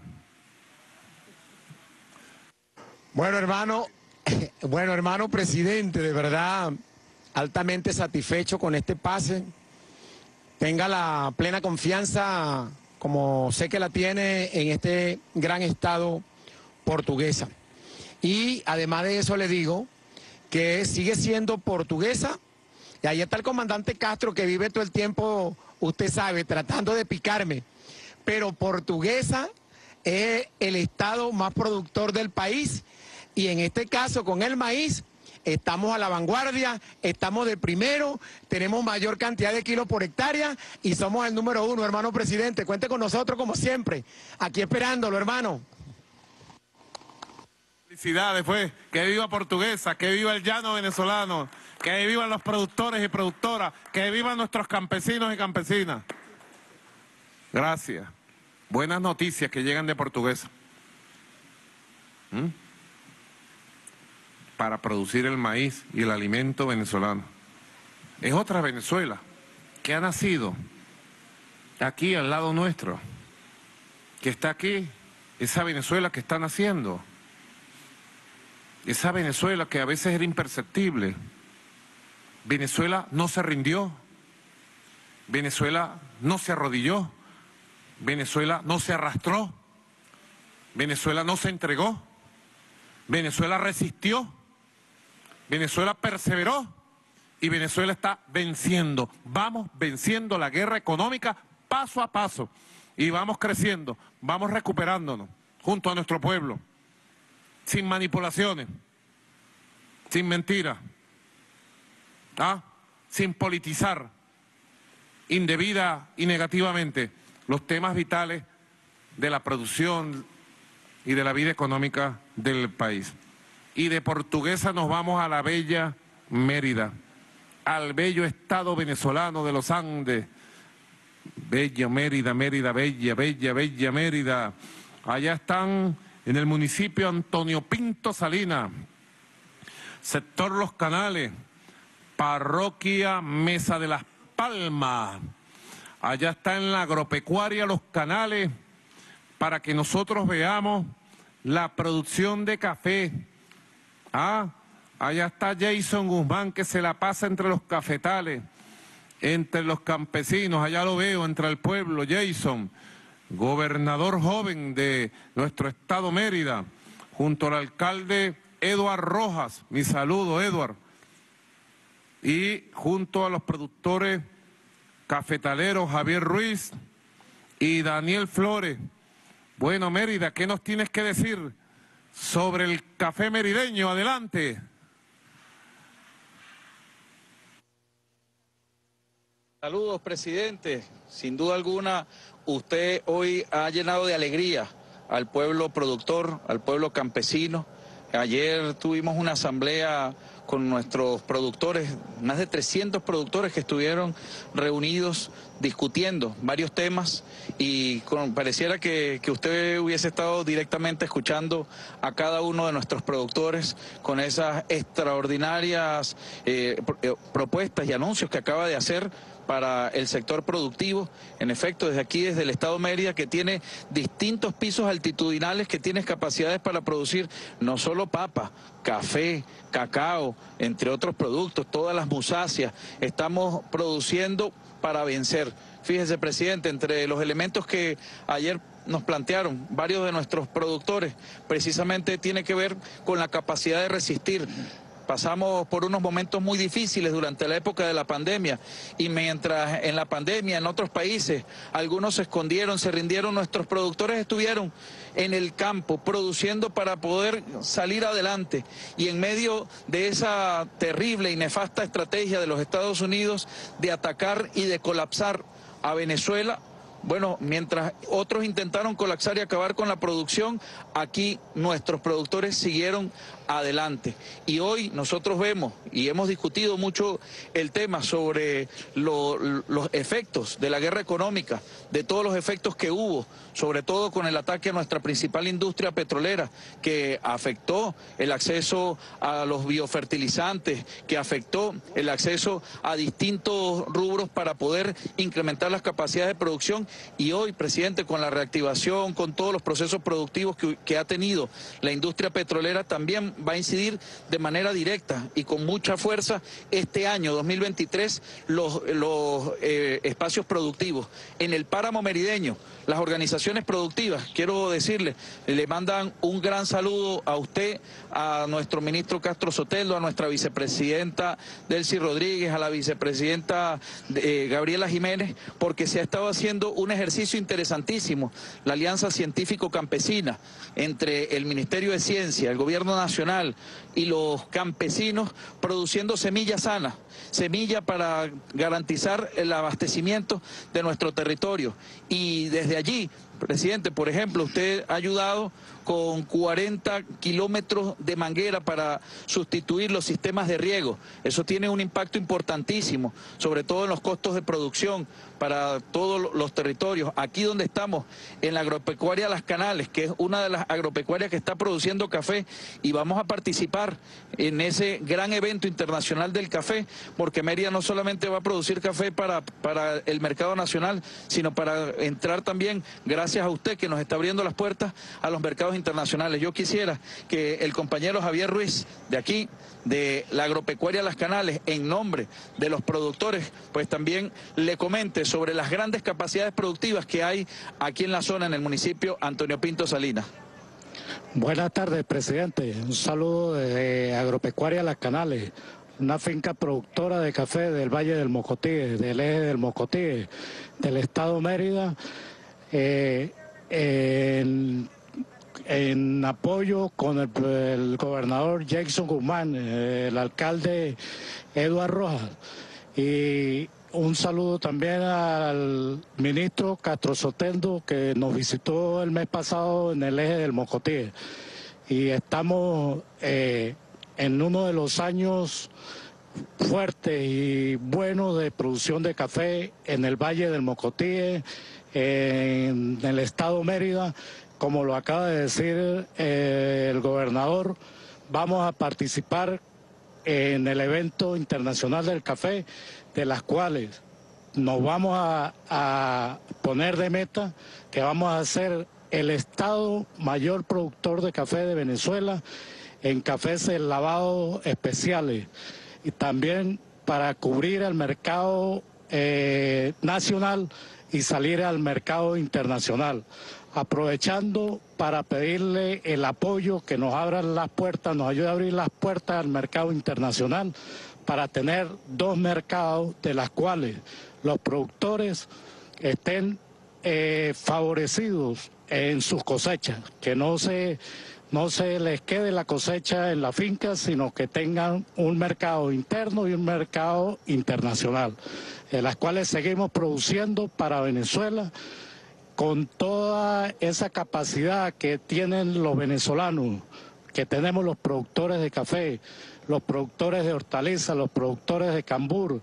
G: Bueno, hermano, bueno, hermano presidente, de verdad, altamente satisfecho con este pase. Tenga la plena confianza, como sé que la tiene, en este gran estado portuguesa. Y además de eso le digo que sigue siendo portuguesa. Y ahí está el comandante Castro, que vive todo el tiempo, usted sabe, tratando de picarme. Pero portuguesa es el estado más productor del país. Y en este caso, con el maíz, estamos a la vanguardia, estamos de primero, tenemos mayor cantidad de kilos por hectárea y somos el número uno, hermano presidente. Cuente con nosotros como siempre, aquí esperándolo, hermano.
B: Felicidades, pues, que viva Portuguesa, que viva el llano venezolano, que vivan los productores y productoras, que vivan nuestros campesinos y campesinas. Gracias. Buenas noticias que llegan de Portuguesa. ¿Mm? Para producir el maíz y el alimento venezolano. Es otra Venezuela que ha nacido aquí al lado nuestro, que está aquí, esa Venezuela que está naciendo, esa Venezuela que a veces era imperceptible. Venezuela no se rindió, Venezuela no se arrodilló, Venezuela no se arrastró, Venezuela no se entregó, Venezuela resistió, Venezuela perseveró y Venezuela está venciendo. Vamos venciendo la guerra económica paso a paso y vamos creciendo, vamos recuperándonos junto a nuestro pueblo, sin manipulaciones, sin mentiras, ¿ah? sin politizar indebida y negativamente los temas vitales de la producción y de la vida económica del país. y de Portuguesa nos vamos a la bella Mérida, al bello estado venezolano de los Andes. Bella Mérida, Mérida, bella, bella, bella Mérida. Allá están en el municipio Antonio Pinto Salinas, sector Los Canales, parroquia Mesa de las Palmas. Allá está en la agropecuaria Los Canales, para que nosotros veamos la producción de café. Ah, allá está Jason Guzmán, que se la pasa entre los cafetales, entre los campesinos, allá lo veo, entre el pueblo. Jason, gobernador joven de nuestro estado Mérida, junto al alcalde Eduard Rojas, mi saludo, Eduard, y junto a los productores cafetaleros Javier Ruiz y Daniel Flores. Bueno, Mérida, ¿qué nos tienes que decir sobre el café merideño? Adelante.
I: Saludos, presidente. Sin duda alguna, usted hoy ha llenado de alegría al pueblo productor, al pueblo campesino. Ayer tuvimos una asamblea con nuestros productores, más de trescientos productores que estuvieron reunidos discutiendo varios temas y con, pareciera que, que usted hubiese estado directamente escuchando a cada uno de nuestros productores con esas extraordinarias eh, propuestas y anuncios que acaba de hacer para el sector productivo. En efecto, desde aquí, desde el estado Mérida, que tiene distintos pisos altitudinales, que tiene capacidades para producir no solo papa, café, cacao, entre otros productos, todas las musáceas, estamos produciendo para vencer. Fíjese, presidente, entre los elementos que ayer nos plantearon varios de nuestros productores, precisamente tiene que ver con la capacidad de resistir. Pasamos por unos momentos muy difíciles durante la época de la pandemia y mientras en la pandemia en otros países algunos se escondieron, se rindieron, nuestros productores estuvieron en el campo produciendo para poder salir adelante y en medio de esa terrible y nefasta estrategia de los Estados Unidos de atacar y de colapsar a Venezuela. Bueno, mientras otros intentaron colapsar y acabar con la producción, aquí nuestros productores siguieron adelante. Y hoy nosotros vemos y hemos discutido mucho el tema sobre lo, los efectos de la guerra económica, de todos los efectos que hubo, sobre todo con el ataque a nuestra principal industria petrolera, que afectó el acceso a los biofertilizantes, que afectó el acceso a distintos rubros para poder incrementar las capacidades de producción. Y hoy, presidente, con la reactivación, con todos los procesos productivos que, que ha tenido la industria petrolera, también va a incidir de manera directa y con mucha fuerza este año dos mil veintitrés los, los eh, espacios productivos. En el páramo merideño, las organizaciones productivas, quiero decirle, le mandan un gran saludo a usted, a nuestro ministro Castro Soteldo, a nuestra vicepresidenta Delcy Rodríguez, a la vicepresidenta eh, Gabriela Jiménez, porque se ha estado haciendo un ejercicio interesantísimo, la alianza científico-campesina entre el Ministerio de Ciencia, el Gobierno Nacional y los campesinos, produciendo semilla sana, semilla para garantizar el abastecimiento de nuestro territorio. Y desde allí, presidente, por ejemplo, usted ha ayudado con cuarenta kilómetros de manguera para sustituir los sistemas de riego. Eso tiene un impacto importantísimo, sobre todo en los costos de producción para todos los territorios. Aquí donde estamos, en la agropecuaria Las Canales, que es una de las agropecuarias que está produciendo café, y vamos a participar en ese gran evento internacional del café, porque Mérida no solamente va a producir café para, para el mercado nacional, sino para entrar también, gracias a usted que nos está abriendo las puertas, a los mercados internacionales. Yo quisiera que el compañero Javier Ruiz, de aquí, de la agropecuaria Las Canales, en nombre de los productores, pues también le comente sobre las grandes capacidades productivas que hay aquí en la zona, en el municipio Antonio Pinto Salinas.
C: Buenas tardes, presidente. Un saludo desde Agropecuaria Las Canales, una finca productora de café del Valle del Mocotíe, del eje del Mocotíe, del estado Mérida, eh, en, en apoyo con el, el gobernador Jason Guzmán, el alcalde Eduard Rojas, y un saludo también al ministro Castro Soteldo, que nos visitó el mes pasado en el eje del Mocotíe.
J: y estamos eh, en uno de los años fuertes y buenos de producción de café en el Valle del Mocotíe, en el estado Mérida. Como lo acaba de decir eh, el gobernador, vamos a participar en el evento internacional del café, de las cuales nos vamos a, a poner de meta que vamos a ser el estado mayor productor de café de Venezuela en cafés lavados especiales, y también para cubrir el mercado eh, nacional y salir al mercado internacional, aprovechando para pedirle el apoyo, que nos abran las puertas, nos ayude a abrir las puertas al mercado internacional para tener dos mercados de los cuales los productores estén eh, favorecidos en sus cosechas, que no se, no se les quede la cosecha en la finca, sino que tengan un mercado interno y un mercado internacional, en las cuales seguimos produciendo para Venezuela con toda esa capacidad que tienen los venezolanos, que tenemos los productores de café, los productores de hortalizas, los productores de cambur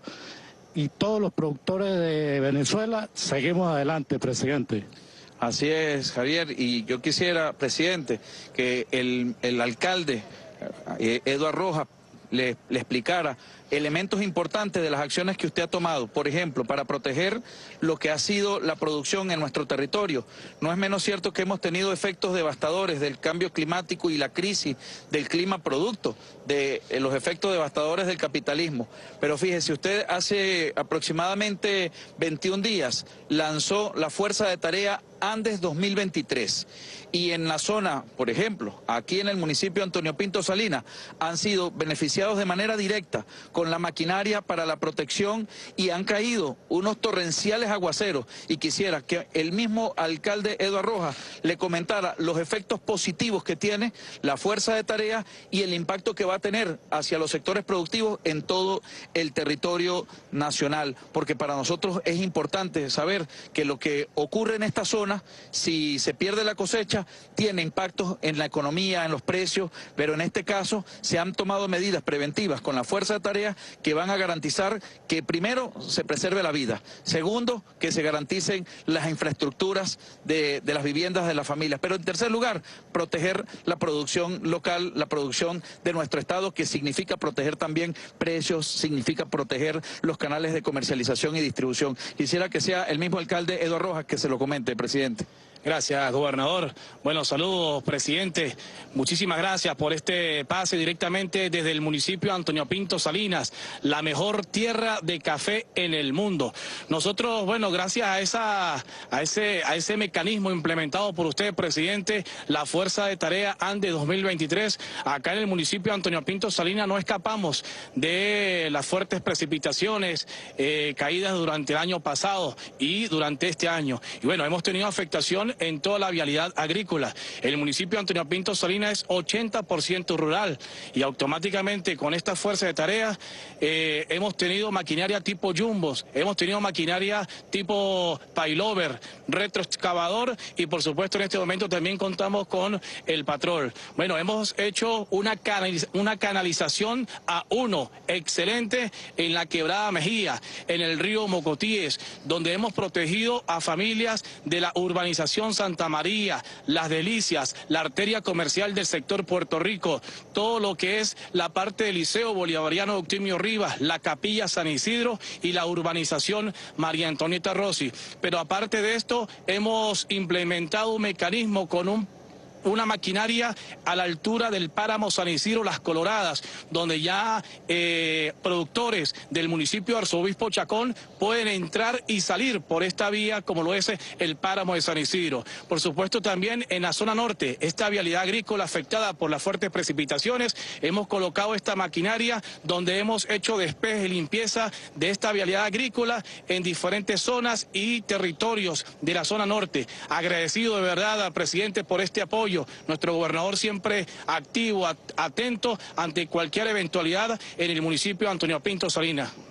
J: y todos los productores de Venezuela. Seguimos adelante, presidente.
I: Así es, Javier, y yo quisiera, presidente, que el, el alcalde eh, Eduardo Rojas le, le explicara elementos importantes de las acciones que usted ha tomado, por ejemplo, para proteger lo que ha sido la producción en nuestro territorio. No es menos cierto que hemos tenido efectos devastadores del cambio climático y la crisis del clima producto de los efectos devastadores del capitalismo. Pero fíjese, usted hace aproximadamente veintiún días lanzó la Fuerza de Tarea Andes dos mil veintitrés, y en la zona, por ejemplo, aquí en el municipio de Antonio Pinto Salinas, han sido beneficiados de manera directa con la maquinaria para la protección, y han caído unos torrenciales aguaceros, y quisiera que el mismo alcalde Eduardo Rojas le comentara los efectos positivos que tiene la Fuerza de Tarea y el impacto que va a tener hacia los sectores productivos en todo el territorio nacional, porque para nosotros es importante saber que lo que ocurre en esta zona, si se pierde la cosecha, tiene impactos en la economía, en los precios, pero en este caso se han tomado medidas preventivas con la Fuerza de Tarea que van a garantizar que primero se preserve la vida, segundo, que se garanticen las infraestructuras de, de las viviendas de las familias, pero en tercer lugar, proteger la producción local, la producción de nuestro estado, que significa proteger también precios, significa proteger los canales de comercialización y distribución. Quisiera que sea el mismo alcalde Eduardo Rojas que se lo comente, presidente.
D: Gracias, gobernador. Bueno, saludos, presidente. Muchísimas gracias por este pase directamente desde el municipio de Antonio Pinto Salinas, la mejor tierra de café en el mundo. Nosotros, bueno, gracias a esa, a ese, a ese mecanismo implementado por usted, presidente, la Fuerza de Tarea Andes dos mil veintitrés, acá en el municipio de Antonio Pinto Salinas no escapamos de las fuertes precipitaciones eh, caídas durante el año pasado y durante este año. Y bueno, hemos tenido afectación en toda la vialidad agrícola. El municipio de Antonio Pinto Salinas es ochenta por ciento rural, y automáticamente con esta Fuerza de Tarea eh, hemos tenido maquinaria tipo jumbos, hemos tenido maquinaria tipo pailover, retroexcavador, y por supuesto en este momento también contamos con el patrol. Bueno, hemos hecho una, canaliz una canalización a uno excelente en la quebrada Mejía, en el río Mocotíes, donde hemos protegido a familias de la urbanización Santa María, Las Delicias, la arteria comercial del sector Puerto Rico, todo lo que es la parte del Liceo Bolivariano Eutimio Rivas, la Capilla San Isidro y la urbanización María Antonieta Rossi. Pero aparte de esto, hemos implementado un mecanismo con un una maquinaria a la altura del páramo San Isidro Las Coloradas, donde ya eh, productores del municipio de Arzobispo Chacón pueden entrar y salir por esta vía, como lo es el páramo de San Isidro. Por supuesto, también en la zona norte, esta vialidad agrícola afectada por las fuertes precipitaciones, hemos colocado esta maquinaria donde hemos hecho despeje y limpieza de esta vialidad agrícola en diferentes zonas y territorios de la zona norte. Agradecido de verdad al presidente por este apoyo. Nuestro gobernador siempre activo, atento ante cualquier eventualidad en el municipio de Antonio Pinto Salinas.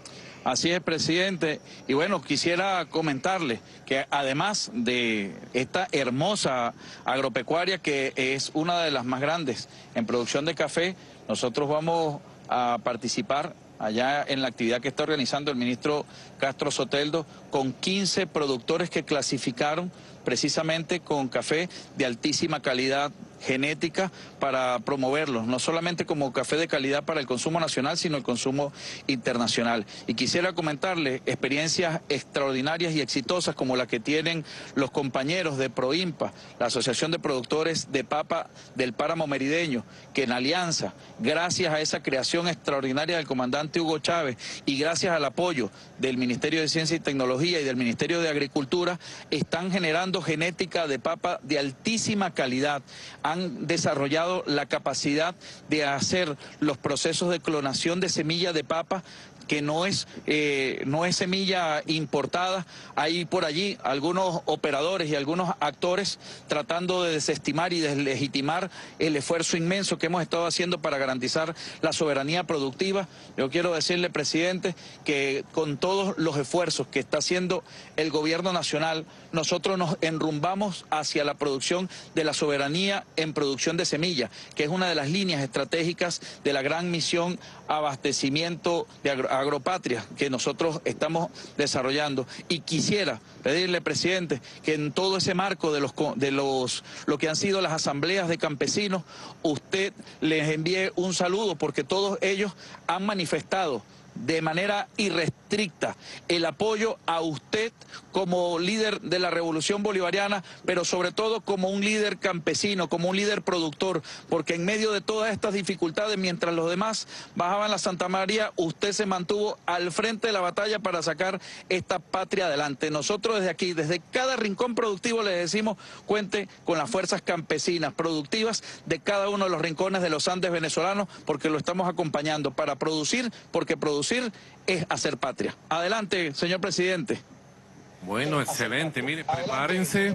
I: Así es, presidente. Y bueno, quisiera comentarle que además de esta hermosa agropecuaria, que es una de las más grandes en producción de café, nosotros vamos a participar allá en la actividad que está organizando el ministro Castro Soteldo con quince productores que clasificaron precisamente con café de altísima calidad genética para promoverlos, no solamente como café de calidad para el consumo nacional, sino el consumo internacional. Y quisiera comentarle experiencias extraordinarias y exitosas como la que tienen los compañeros de Proimpa, la Asociación de Productores de Papa del Páramo Merideño, que en alianza, gracias a esa creación extraordinaria del comandante Hugo Chávez y gracias al apoyo del Ministerio de Ciencia y Tecnología y del Ministerio de Agricultura, están generando genética de papa de altísima calidad. Han desarrollado la capacidad de hacer los procesos de clonación de semilla de papa, que no es, eh, no es semilla importada. Hay por allí algunos operadores y algunos actores tratando de desestimar y deslegitimar el esfuerzo inmenso que hemos estado haciendo para garantizar la soberanía productiva. Yo quiero decirle, presidente, que con todos los esfuerzos que está haciendo el gobierno nacional, nosotros nos enrumbamos hacia la producción de la soberanía en producción de semilla, que es una de las líneas estratégicas de la gran misión abastecimiento de agro agropatria que nosotros estamos desarrollando. Y quisiera pedirle, presidente, que en todo ese marco de los de los lo que han sido las asambleas de campesinos, usted les envíe un saludo, porque todos ellos han manifestado de manera irrestricta el apoyo a usted como líder de la revolución bolivariana, pero sobre todo como un líder campesino, como un líder productor, porque en medio de todas estas dificultades, mientras los demás bajaban la Santa María, usted se mantuvo al frente de la batalla para sacar esta patria adelante. Nosotros desde aquí, desde cada rincón productivo, les decimos, cuente con las fuerzas campesinas productivas de cada uno de los rincones de los Andes venezolanos, porque lo estamos acompañando para producir, porque producir es hacer patria. Adelante, señor presidente.
B: Bueno, excelente. Mire, prepárense.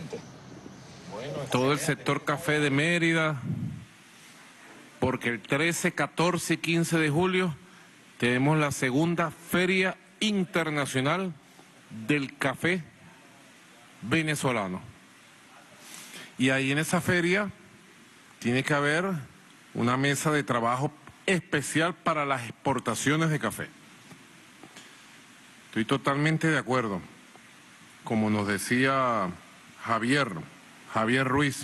B: Todo el sector café de Mérida, porque el trece, catorce y quince de julio tenemos la segunda Feria Internacional del Café Venezolano. Y ahí en esa feria tiene que haber una mesa de trabajo especial para las exportaciones de café. Estoy totalmente de acuerdo. Como nos decía Javier, Javier Ruiz,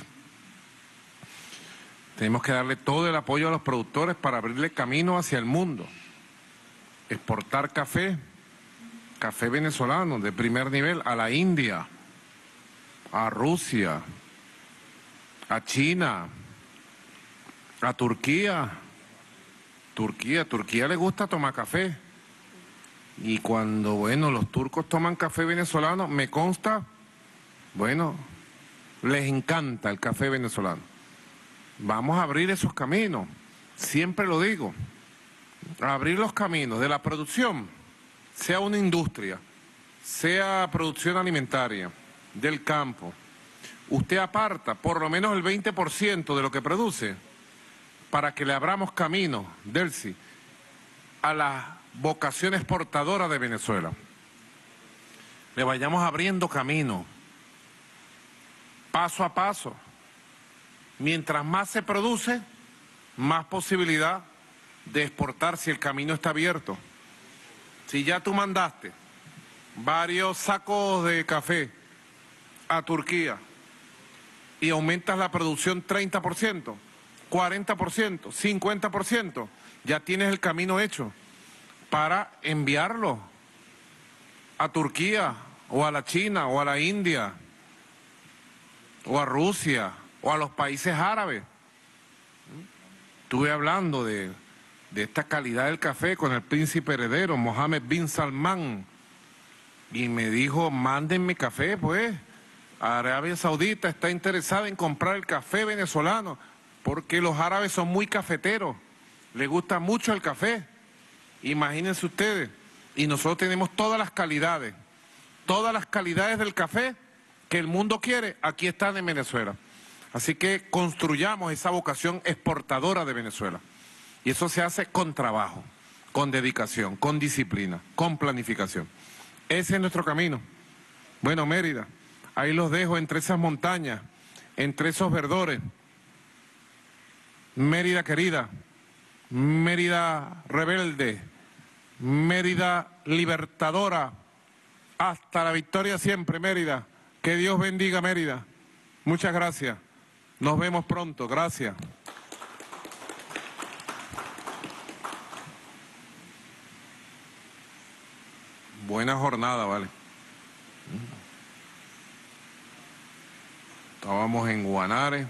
B: tenemos que darle todo el apoyo a los productores para abrirle camino hacia el mundo. Exportar café, café venezolano de primer nivel a la India, a Rusia, a China, a Turquía. Turquía, Turquía le gusta tomar café. Y cuando, bueno, los turcos toman café venezolano, me consta, bueno, les encanta el café venezolano. Vamos a abrir esos caminos, siempre lo digo, a abrir los caminos de la producción, sea una industria, sea producción alimentaria, del campo. Usted aparta por lo menos el veinte por ciento de lo que produce para que le abramos camino, Delcy, a la vocación exportadora de Venezuela. Le vayamos abriendo camino, paso a paso. Mientras más se produce, más posibilidad de exportar si el camino está abierto. Si ya tú mandaste varios sacos de café a Turquía y aumentas la producción treinta por ciento, cuarenta por ciento, cincuenta por ciento, ya tienes el camino hecho para enviarlo a Turquía o a la China o a la India o a Rusia o a los países árabes. Estuve hablando de, de esta calidad del café con el príncipe heredero Mohammed bin Salman y me dijo, mándenme café pues. Arabia Saudita está interesada en comprar el café venezolano porque los árabes son muy cafeteros, les gusta mucho el café. Imagínense ustedes, y nosotros tenemos todas las calidades, todas las calidades del café que el mundo quiere, aquí están en Venezuela. Así que construyamos esa vocación exportadora de Venezuela. Y eso se hace con trabajo, con dedicación, con disciplina, con planificación. Ese es nuestro camino. Bueno, Mérida, ahí los dejo entre esas montañas, entre esos verdores. Mérida querida, Mérida rebelde, Mérida libertadora. Hasta la victoria siempre, Mérida. Que Dios bendiga Mérida. Muchas gracias. Nos vemos pronto. Gracias. Buena jornada, vale. Estábamos en Guanare,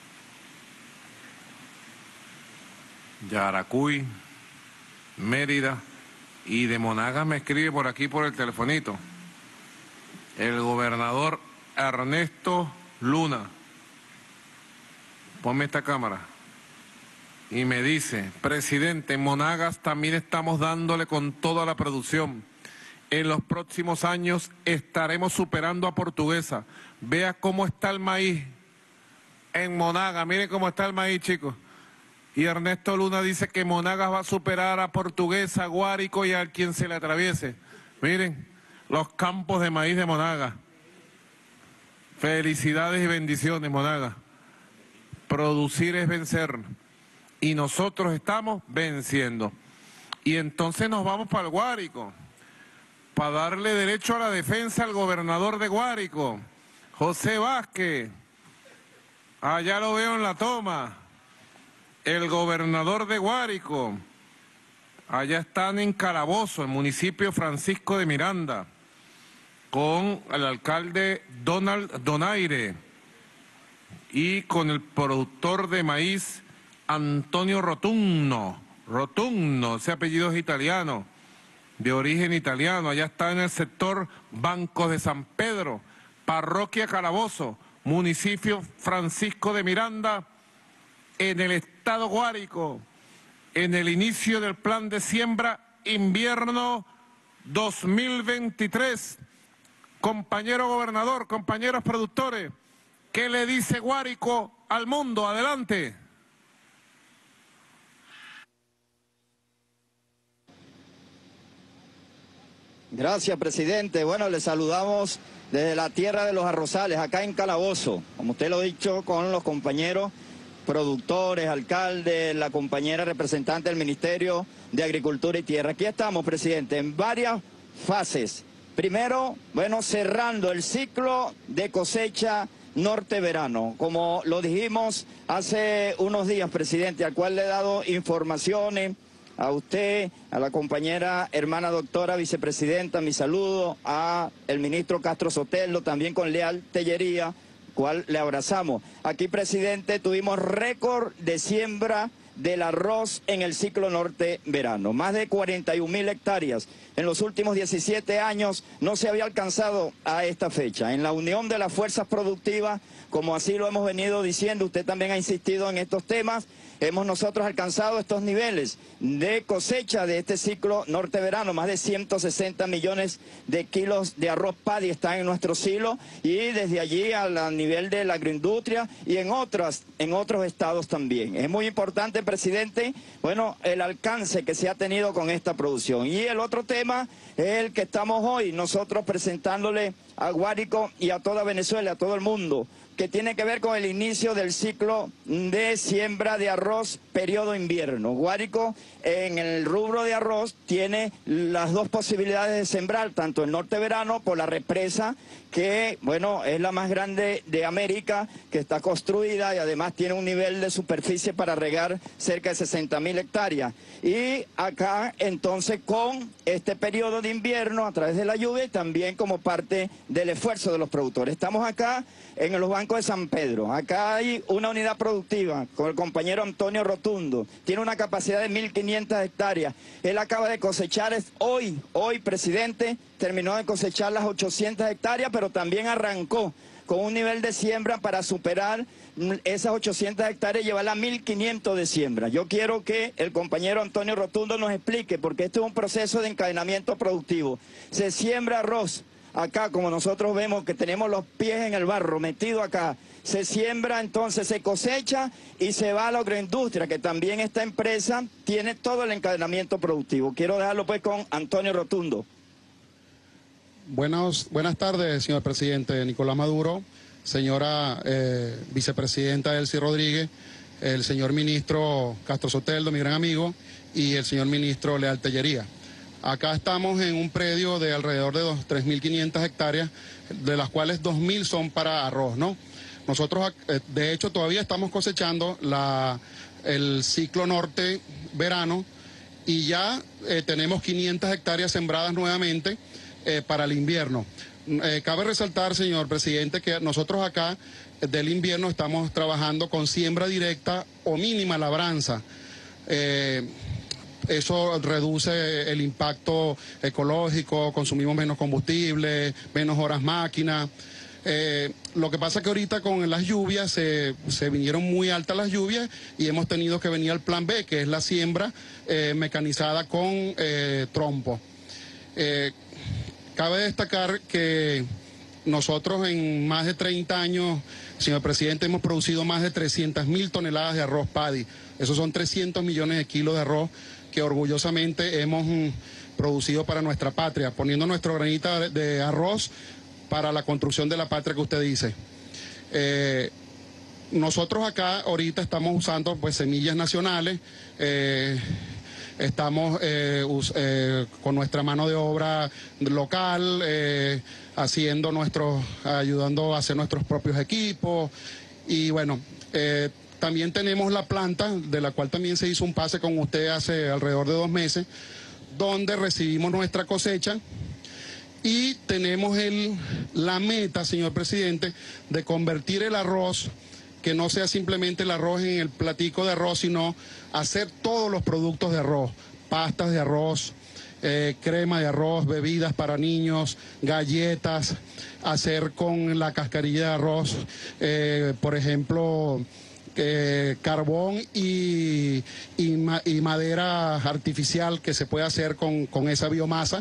B: Yaracuy, Mérida, y de Monagas me escribe por aquí por el telefonito el gobernador Ernesto Luna. Ponme esta cámara. Y me dice, presidente, en Monagas también estamos dándole con toda la producción. En los próximos años estaremos superando a Portuguesa. Vea cómo está el maíz en Monagas. Miren cómo está el maíz, chicos. Y Ernesto Luna dice que Monagas va a superar a Portuguesa, Guárico y a quien se le atraviese. Miren, los campos de maíz de Monagas. Felicidades y bendiciones, Monagas. Producir es vencer. Y nosotros estamos venciendo. Y entonces nos vamos para el Guárico, para darle derecho a la defensa al gobernador de Guárico, José Vázquez. Allá lo veo en la toma. El gobernador de Guárico. Allá están en Calabozo, el municipio Francisco de Miranda, con el alcalde Donald Donaire y con el productor de maíz Antonio Rotunno. Rotunno, ese apellido es italiano, de origen italiano. Allá está en el sector Bancos de San Pedro, parroquia Calabozo, municipio Francisco de Miranda, en el estado Guárico, en el inicio del plan de siembra invierno dos mil veintitrés. Compañero gobernador, compañeros productores, ¿qué le dice Guárico al mundo? Adelante.
K: Gracias, presidente. Bueno, le saludamos desde la tierra de los arrozales, acá en Calabozo, como usted lo ha dicho, con los compañeros productores, alcaldes, la compañera representante del Ministerio de Agricultura y Tierra. Aquí estamos, presidente, en varias fases. Primero, bueno, cerrando el ciclo de cosecha norte-verano, como lo dijimos hace unos días, presidente, al cual le he dado informaciones a usted, a la compañera hermana doctora vicepresidenta, mi saludo, a el ministro Castro Soteldo, también con Leal Tellería, cual le abrazamos. Aquí, presidente, tuvimos récord de siembra del arroz en el ciclo norte-verano, más de cuarenta y un mil hectáreas. En los últimos diecisiete años no se había alcanzado a esta fecha. En la unión de las fuerzas productivas, como así lo hemos venido diciendo, usted también ha insistido en estos temas, hemos nosotros alcanzado estos niveles de cosecha de este ciclo norte-verano. Más de ciento sesenta millones de kilos de arroz paddy están en nuestro silo, y desde allí al nivel de la agroindustria y en, otras, en otros estados también. Es muy importante, presidente, bueno, el alcance que se ha tenido con esta producción. Y el otro tema es el que estamos hoy nosotros presentándole a Guárico y a toda Venezuela, a todo el mundo, que tiene que ver con el inicio del ciclo de siembra de arroz periodo invierno. Guárico, en el rubro de arroz, tiene las dos posibilidades de sembrar, tanto el norte verano por la represa, que, bueno, es la más grande de América, que está construida y además tiene un nivel de superficie para regar cerca de sesenta mil hectáreas. Y acá, entonces, con este periodo de invierno, a través de la lluvia, y también como parte del esfuerzo de los productores. Estamos acá en los bancos de San Pedro. Acá hay una unidad productiva con el compañero Antonio Rotundo. Tiene una capacidad de mil quinientas hectáreas. Él acaba de cosechar hoy, hoy, presidente, terminó de cosechar las ochocientas hectáreas, pero también arrancó con un nivel de siembra para superar esas ochocientas hectáreas y llevarla a mil quinientos de siembra. Yo quiero que el compañero Antonio Rotundo nos explique, porque este es un proceso de encadenamiento productivo. Se siembra arroz. acá, como nosotros vemos que tenemos los pies en el barro, metido acá, se siembra, entonces se cosecha y se va a la agroindustria, que también esta empresa tiene todo el encadenamiento productivo. Quiero dejarlo pues con Antonio Rotundo.
L: Buenos, buenas tardes, señor presidente Nicolás Maduro, señora eh, vicepresidenta Elsie Rodríguez, el señor ministro Castro Soteldo, mi gran amigo, y el señor ministro Leal Tellería. Acá estamos en un predio de alrededor de tres mil quinientas hectáreas, de las cuales dos mil son para arroz, ¿no? Nosotros, de hecho, todavía estamos cosechando la, el ciclo norte verano y ya eh, tenemos quinientas hectáreas sembradas nuevamente eh, para el invierno. Eh, cabe resaltar, señor presidente, que nosotros acá eh, del invierno estamos trabajando con siembra directa o mínima labranza. Eh, Eso reduce el impacto ecológico, consumimos menos combustible, menos horas máquina. Eh, lo que pasa es que ahorita con las lluvias se, se vinieron muy altas las lluvias y hemos tenido que venir al plan B, que es la siembra eh, mecanizada con eh, trompo. Eh, cabe destacar que nosotros en más de treinta años, señor presidente, hemos producido más de trescientas mil toneladas de arroz paddy. Esos son trescientos millones de kilos de arroz que orgullosamente hemos mm, producido para nuestra patria, poniendo nuestro granito de, de arroz para la construcción de la patria que usted dice. Eh, nosotros acá ahorita estamos usando pues semillas nacionales, eh, estamos eh, us, eh, con nuestra mano de obra local, eh, haciendo nuestros, ayudando a hacer nuestros propios equipos y bueno, eh, también tenemos la planta, de la cual también se hizo un pase con usted hace alrededor de dos meses, donde recibimos nuestra cosecha y tenemos el, la meta, señor presidente, de convertir el arroz, que no sea simplemente el arroz en el platico de arroz, sino hacer todos los productos de arroz, pastas de arroz, eh, crema de arroz, bebidas para niños, galletas, hacer con la cascarilla de arroz, eh, por ejemplo... Eh, carbón y, y, ma, y madera artificial que se puede hacer con, con esa biomasa.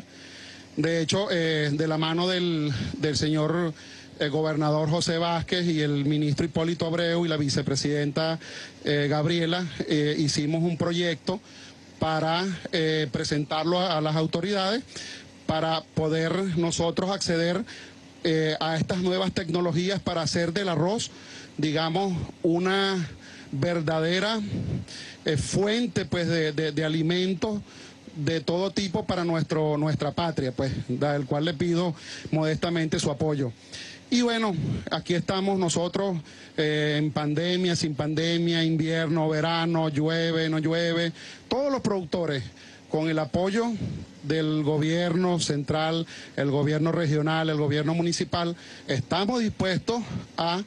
L: De hecho, eh, de la mano del, del señor eh, gobernador José Vázquez y el ministro Hipólito Abreu y la vicepresidenta eh, Gabriela, eh, hicimos un proyecto para eh, presentarlo a, a las autoridades para poder nosotros acceder eh, a estas nuevas tecnologías para hacer del arroz, digamos, una verdadera eh, fuente pues, de, de, de alimentos de todo tipo para nuestro, nuestra patria, pues, del cual le pido modestamente su apoyo. Y bueno, aquí estamos nosotros eh, en pandemia, sin pandemia, invierno, verano, llueve, no llueve, todos los productores con el apoyo del gobierno central, el gobierno regional, el gobierno municipal, estamos dispuestos a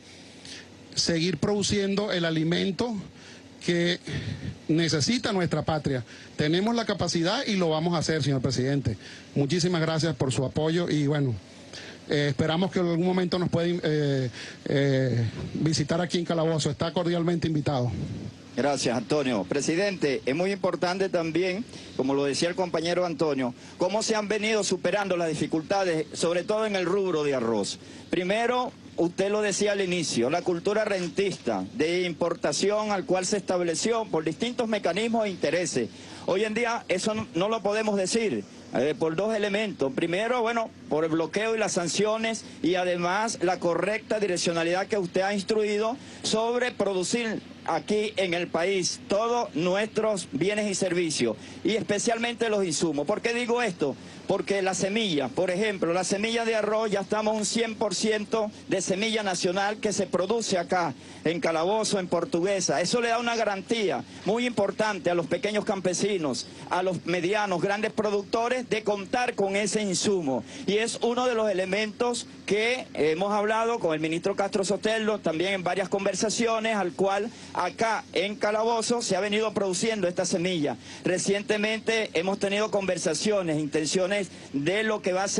L: seguir produciendo el alimento que necesita nuestra patria. Tenemos la capacidad y lo vamos a hacer, señor presidente. Muchísimas gracias por su apoyo y bueno, eh, esperamos que en algún momento nos pueda eh, eh, visitar aquí en Calabozo. Está cordialmente invitado.
K: Gracias, Antonio. Presidente, es muy importante también, como lo decía el compañero Antonio, cómo se han venido superando las dificultades, sobre todo en el rubro de arroz. Primero, usted lo decía al inicio, la cultura rentista de importación al cual se estableció por distintos mecanismos e intereses. Hoy en día eso no, no lo podemos decir. Eh, por dos elementos. Primero, bueno, por el bloqueo y las sanciones y además la correcta direccionalidad que usted ha instruido sobre producir aquí en el país todos nuestros bienes y servicios y especialmente los insumos. ¿Por qué digo esto? Porque la semilla, por ejemplo, la semilla de arroz ya estamos un cien por ciento de semilla nacional que se produce acá en Calabozo, en Portuguesa. Eso le da una garantía muy importante a los pequeños campesinos, a los medianos, grandes productores de contar con ese insumo. Y es uno de los elementos que hemos hablado con el ministro Castro Soteldo también en varias conversaciones, al cual acá en Calabozo se ha venido produciendo esta semilla. Recientemente hemos tenido conversaciones, intenciones de lo que va a ser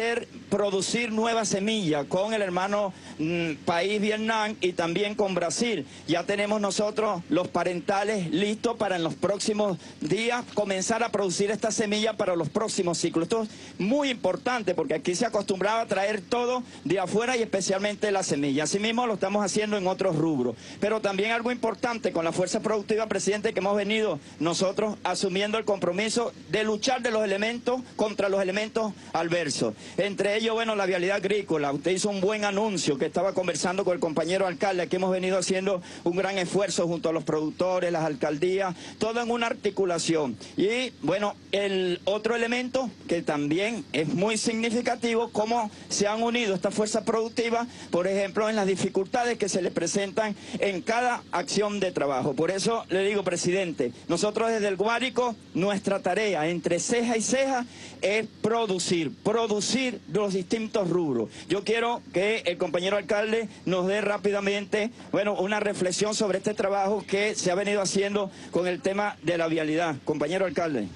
K: producir nueva semilla con el hermano mm, país Vietnam y también con Brasil. Ya tenemos nosotros los parentales listos para en los próximos días comenzar a producir esta semilla para los próximos ciclos. Esto es muy importante porque aquí se acostumbraba a traer todo de afuera y especialmente la semilla. Asimismo lo estamos haciendo en otros rubros. Pero también algo importante con la fuerza productiva, presidente, que hemos venido nosotros asumiendo el compromiso de luchar de los elementos contra los elementos adversos. Entre ellos, bueno, la vialidad agrícola. Usted hizo un buen anuncio que estaba conversando con el compañero alcalde. Aquí hemos venido haciendo un gran esfuerzo junto a los productores, las alcaldías, todo en una articulación. Y bueno, el otro elemento que también es muy significativo, cómo se han unido estas fuerzas productivas, por ejemplo, en las dificultades que se les presentan en cada acción de trabajo. Por eso le digo, presidente, nosotros desde el Guárico, nuestra tarea entre ceja y ceja es producir, producir los distintos rubros. Yo quiero que el compañero alcalde nos dé rápidamente, bueno, una reflexión sobre este trabajo que se ha venido haciendo con el tema de la vialidad. Compañero alcalde.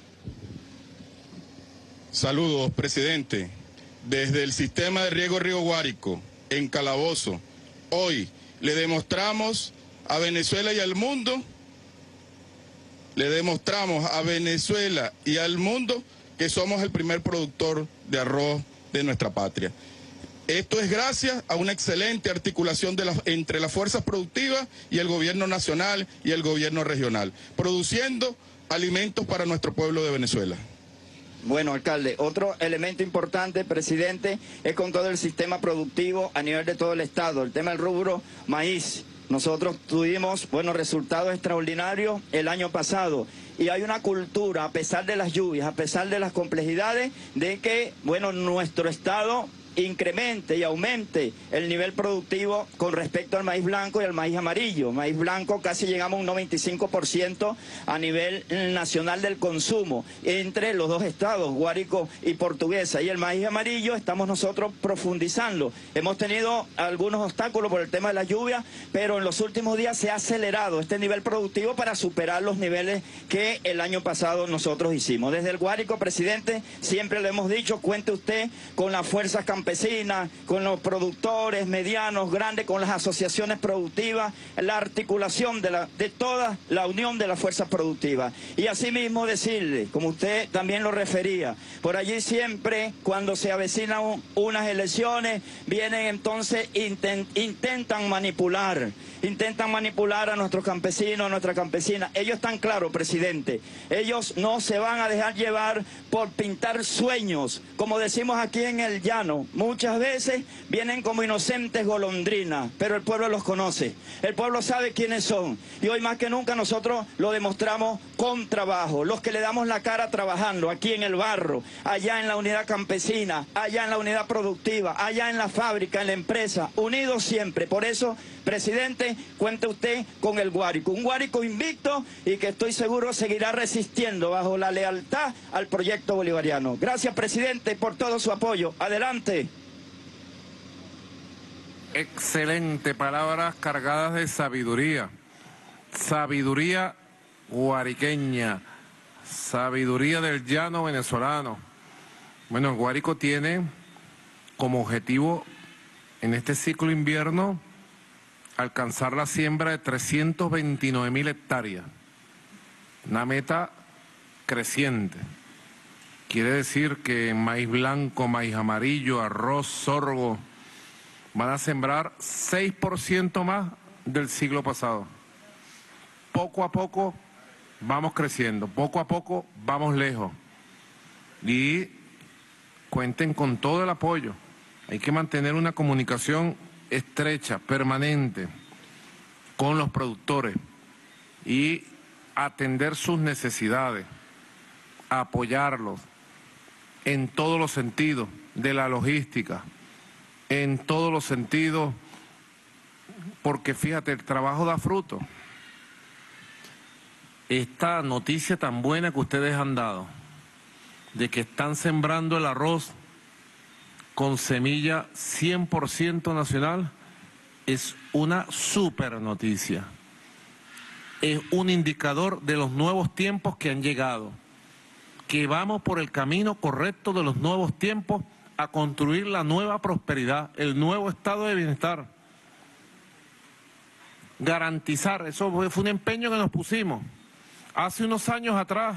M: Saludos, presidente. Desde el sistema de riego Río Guárico, en Calabozo, hoy le demostramos a Venezuela y al mundo, le demostramos a Venezuela y al mundo que somos el primer productor de arroz de nuestra patria. Esto es gracias a una excelente articulación de la, entre las fuerzas productivas y el gobierno nacional y el gobierno regional, produciendo alimentos para nuestro pueblo de Venezuela.
K: Bueno, alcalde, otro elemento importante, presidente, es con todo el sistema productivo a nivel de todo el estado, el tema del rubro maíz. Nosotros tuvimos buenos resultados extraordinarios el año pasado y hay una cultura, a pesar de las lluvias, a pesar de las complejidades, de que, bueno, nuestro estado incremente y aumente el nivel productivo con respecto al maíz blanco y al maíz amarillo. Maíz blanco casi llegamos a un noventa y cinco por ciento a nivel nacional del consumo entre los dos estados, Guárico y Portuguesa. Y el maíz amarillo estamos nosotros profundizando. Hemos tenido algunos obstáculos por el tema de la lluvia, pero en los últimos días se ha acelerado este nivel productivo para superar los niveles que el año pasado nosotros hicimos. Desde el Guárico, presidente, siempre le hemos dicho, cuente usted con las fuerzas campesinas, con los productores medianos, grandes, con las asociaciones productivas, la articulación de, la, de toda la unión de las fuerzas productivas. Y asimismo decirle, como usted también lo refería, por allí siempre cuando se avecinan un, unas elecciones, vienen entonces, intent, intentan manipular, intentan manipular a nuestros campesinos, a nuestras campesinas. Ellos están claros, presidente, ellos no se van a dejar llevar por pintar sueños, como decimos aquí en el llano. Muchas veces vienen como inocentes golondrinas, pero el pueblo los conoce, el pueblo sabe quiénes son y hoy más que nunca nosotros lo demostramos con trabajo, los que le damos la cara trabajando aquí en el barro, allá en la unidad campesina, allá en la unidad productiva, allá en la fábrica, en la empresa, unidos siempre. Por eso, presidente, cuente usted con el Guárico, un Guárico invicto y que estoy seguro seguirá resistiendo bajo la lealtad al proyecto bolivariano. Gracias, presidente, por todo su apoyo. Adelante.
B: Excelente, palabras cargadas de sabiduría, sabiduría guariqueña, sabiduría del llano venezolano. Bueno, el Guárico tiene como objetivo en este ciclo invierno alcanzar la siembra de trescientas veintinueve mil hectáreas, una meta creciente. Quiere decir que en maíz blanco, maíz amarillo, arroz, sorgo, van a sembrar seis por ciento más del siglo pasado. Poco a poco vamos creciendo, poco a poco vamos lejos. Y cuenten con todo el apoyo. Hay que mantener una comunicación estrecha, permanente, con los productores y atender sus necesidades, apoyarlos en todos los sentidos de la logística, en todos los sentidos, porque fíjate, el trabajo da fruto. Esta noticia tan buena que ustedes han dado, de que están sembrando el arroz con semilla cien por ciento nacional, es una super noticia. Es un indicador de los nuevos tiempos que han llegado, que vamos por el camino correcto de los nuevos tiempos a construir la nueva prosperidad, el nuevo estado de bienestar. Garantizar, eso fue, fue un empeño que nos pusimos hace unos años atrás,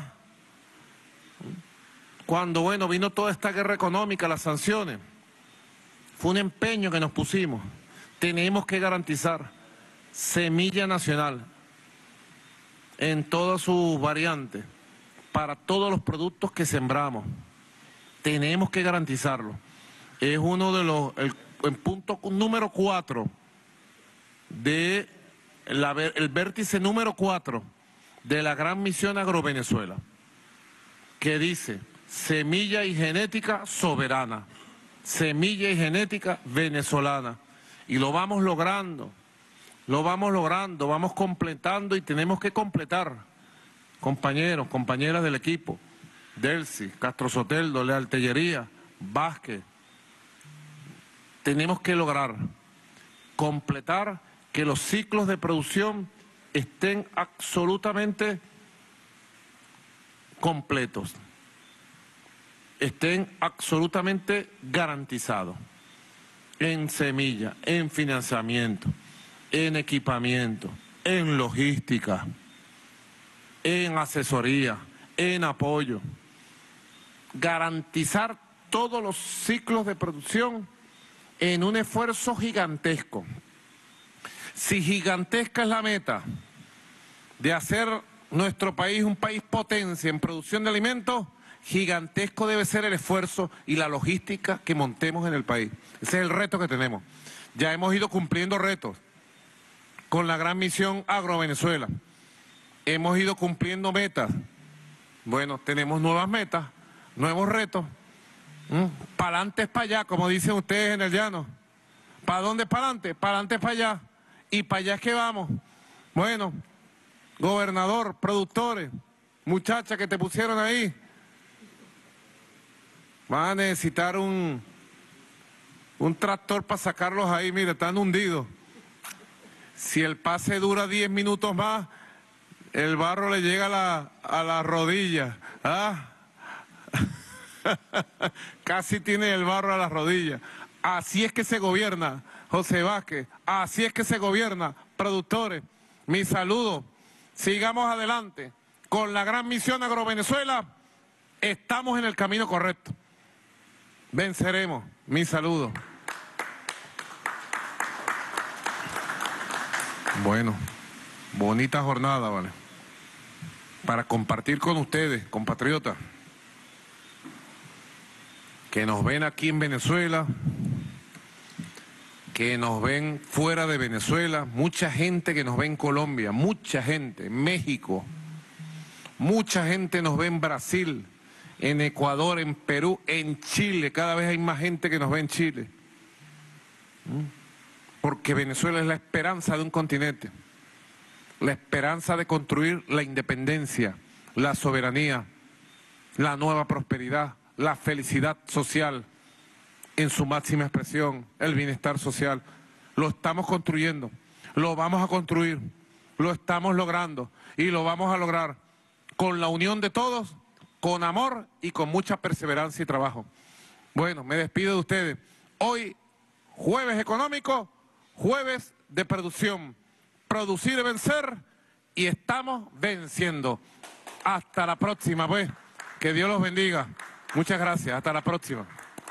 B: cuando, bueno, vino toda esta guerra económica, las sanciones. Fue un empeño que nos pusimos. Tenemos que garantizar semilla nacional en todas sus variantes, para todos los productos que sembramos. Tenemos que garantizarlo. Es uno de los, el, el punto número cuatro, de la, el vértice número cuatro de la Gran Misión Agrovenezuela, que dice semilla y genética soberana, semilla y genética venezolana. Y lo vamos logrando. Lo vamos logrando, vamos completando y tenemos que completar, compañeros, compañeras del equipo, Delcy, Castro Soteldo, Leal Tellería, Vázquez. Tenemos que lograr completar que los ciclos de producción estén absolutamente completos, estén absolutamente garantizados en semilla, en financiamiento, en equipamiento, en logística, en asesoría, en apoyo. Garantizar todos los ciclos de producción en un esfuerzo gigantesco. Si gigantesca es la meta de hacer nuestro país un país potencia en producción de alimentos, gigantesco debe ser el esfuerzo y la logística que montemos en el país. Ese es el reto que tenemos. Ya hemos ido cumpliendo retos con la Gran Misión Agrovenezuela. Hemos ido cumpliendo metas. Bueno, tenemos nuevas metas, nuevos retos. ¿Mm? Para adelante es para allá, como dicen ustedes en el llano. ¿Para dónde es para adelante? Para adelante es para allá. Y para allá es que vamos. Bueno, gobernador, productores, muchachas que te pusieron ahí, van a necesitar un, un tractor para sacarlos ahí. Mira, están hundidos. Si el pase dura diez minutos más, el barro le llega a la, a la rodilla. ¿Ah? Casi tiene el barro a las rodillas. Así es que se gobierna, José Vázquez. Así es que se gobierna, productores. Mi saludo. Sigamos adelante. Con la Gran Misión Agrovenezuela, estamos en el camino correcto. Venceremos. Mi saludo. Bueno, bonita jornada, ¿vale? Para compartir con ustedes, compatriotas, que nos ven aquí en Venezuela, que nos ven fuera de Venezuela, mucha gente que nos ve en Colombia, mucha gente en México, mucha gente nos ve en Brasil, en Ecuador, en Perú, en Chile, cada vez hay más gente que nos ve en Chile. ¿Mm? Porque Venezuela es la esperanza de un continente, la esperanza de construir la independencia, la soberanía, la nueva prosperidad, la felicidad social en su máxima expresión, el bienestar social. Lo estamos construyendo, lo vamos a construir, lo estamos logrando y lo vamos a lograr con la unión de todos, con amor y con mucha perseverancia y trabajo. Bueno, me despido de ustedes. Hoy, jueves económico, jueves de producción. Producir y vencer, y estamos venciendo. Hasta la próxima, pues. Que Dios los bendiga. Muchas gracias. Hasta la próxima.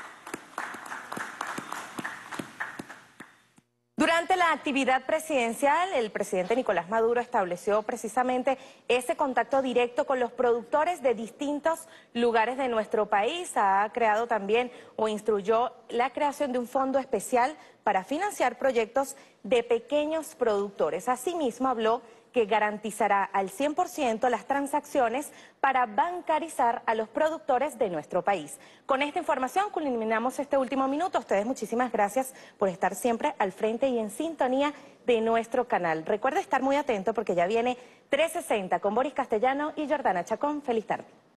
N: Durante la actividad presidencial, el presidente Nicolás Maduro estableció precisamente ese contacto directo con los productores de distintos lugares de nuestro país. Ha creado también o instruyó la creación de un fondo especial para financiar proyectos de pequeños productores. Asimismo, habló que garantizará al cien por ciento las transacciones para bancarizar a los productores de nuestro país. Con esta información culminamos este último minuto. A ustedes muchísimas gracias por estar siempre al frente y en sintonía de nuestro canal. Recuerde estar muy atento porque ya viene trescientos sesenta con Boris Castellano y Jordana Chacón. Feliz tarde.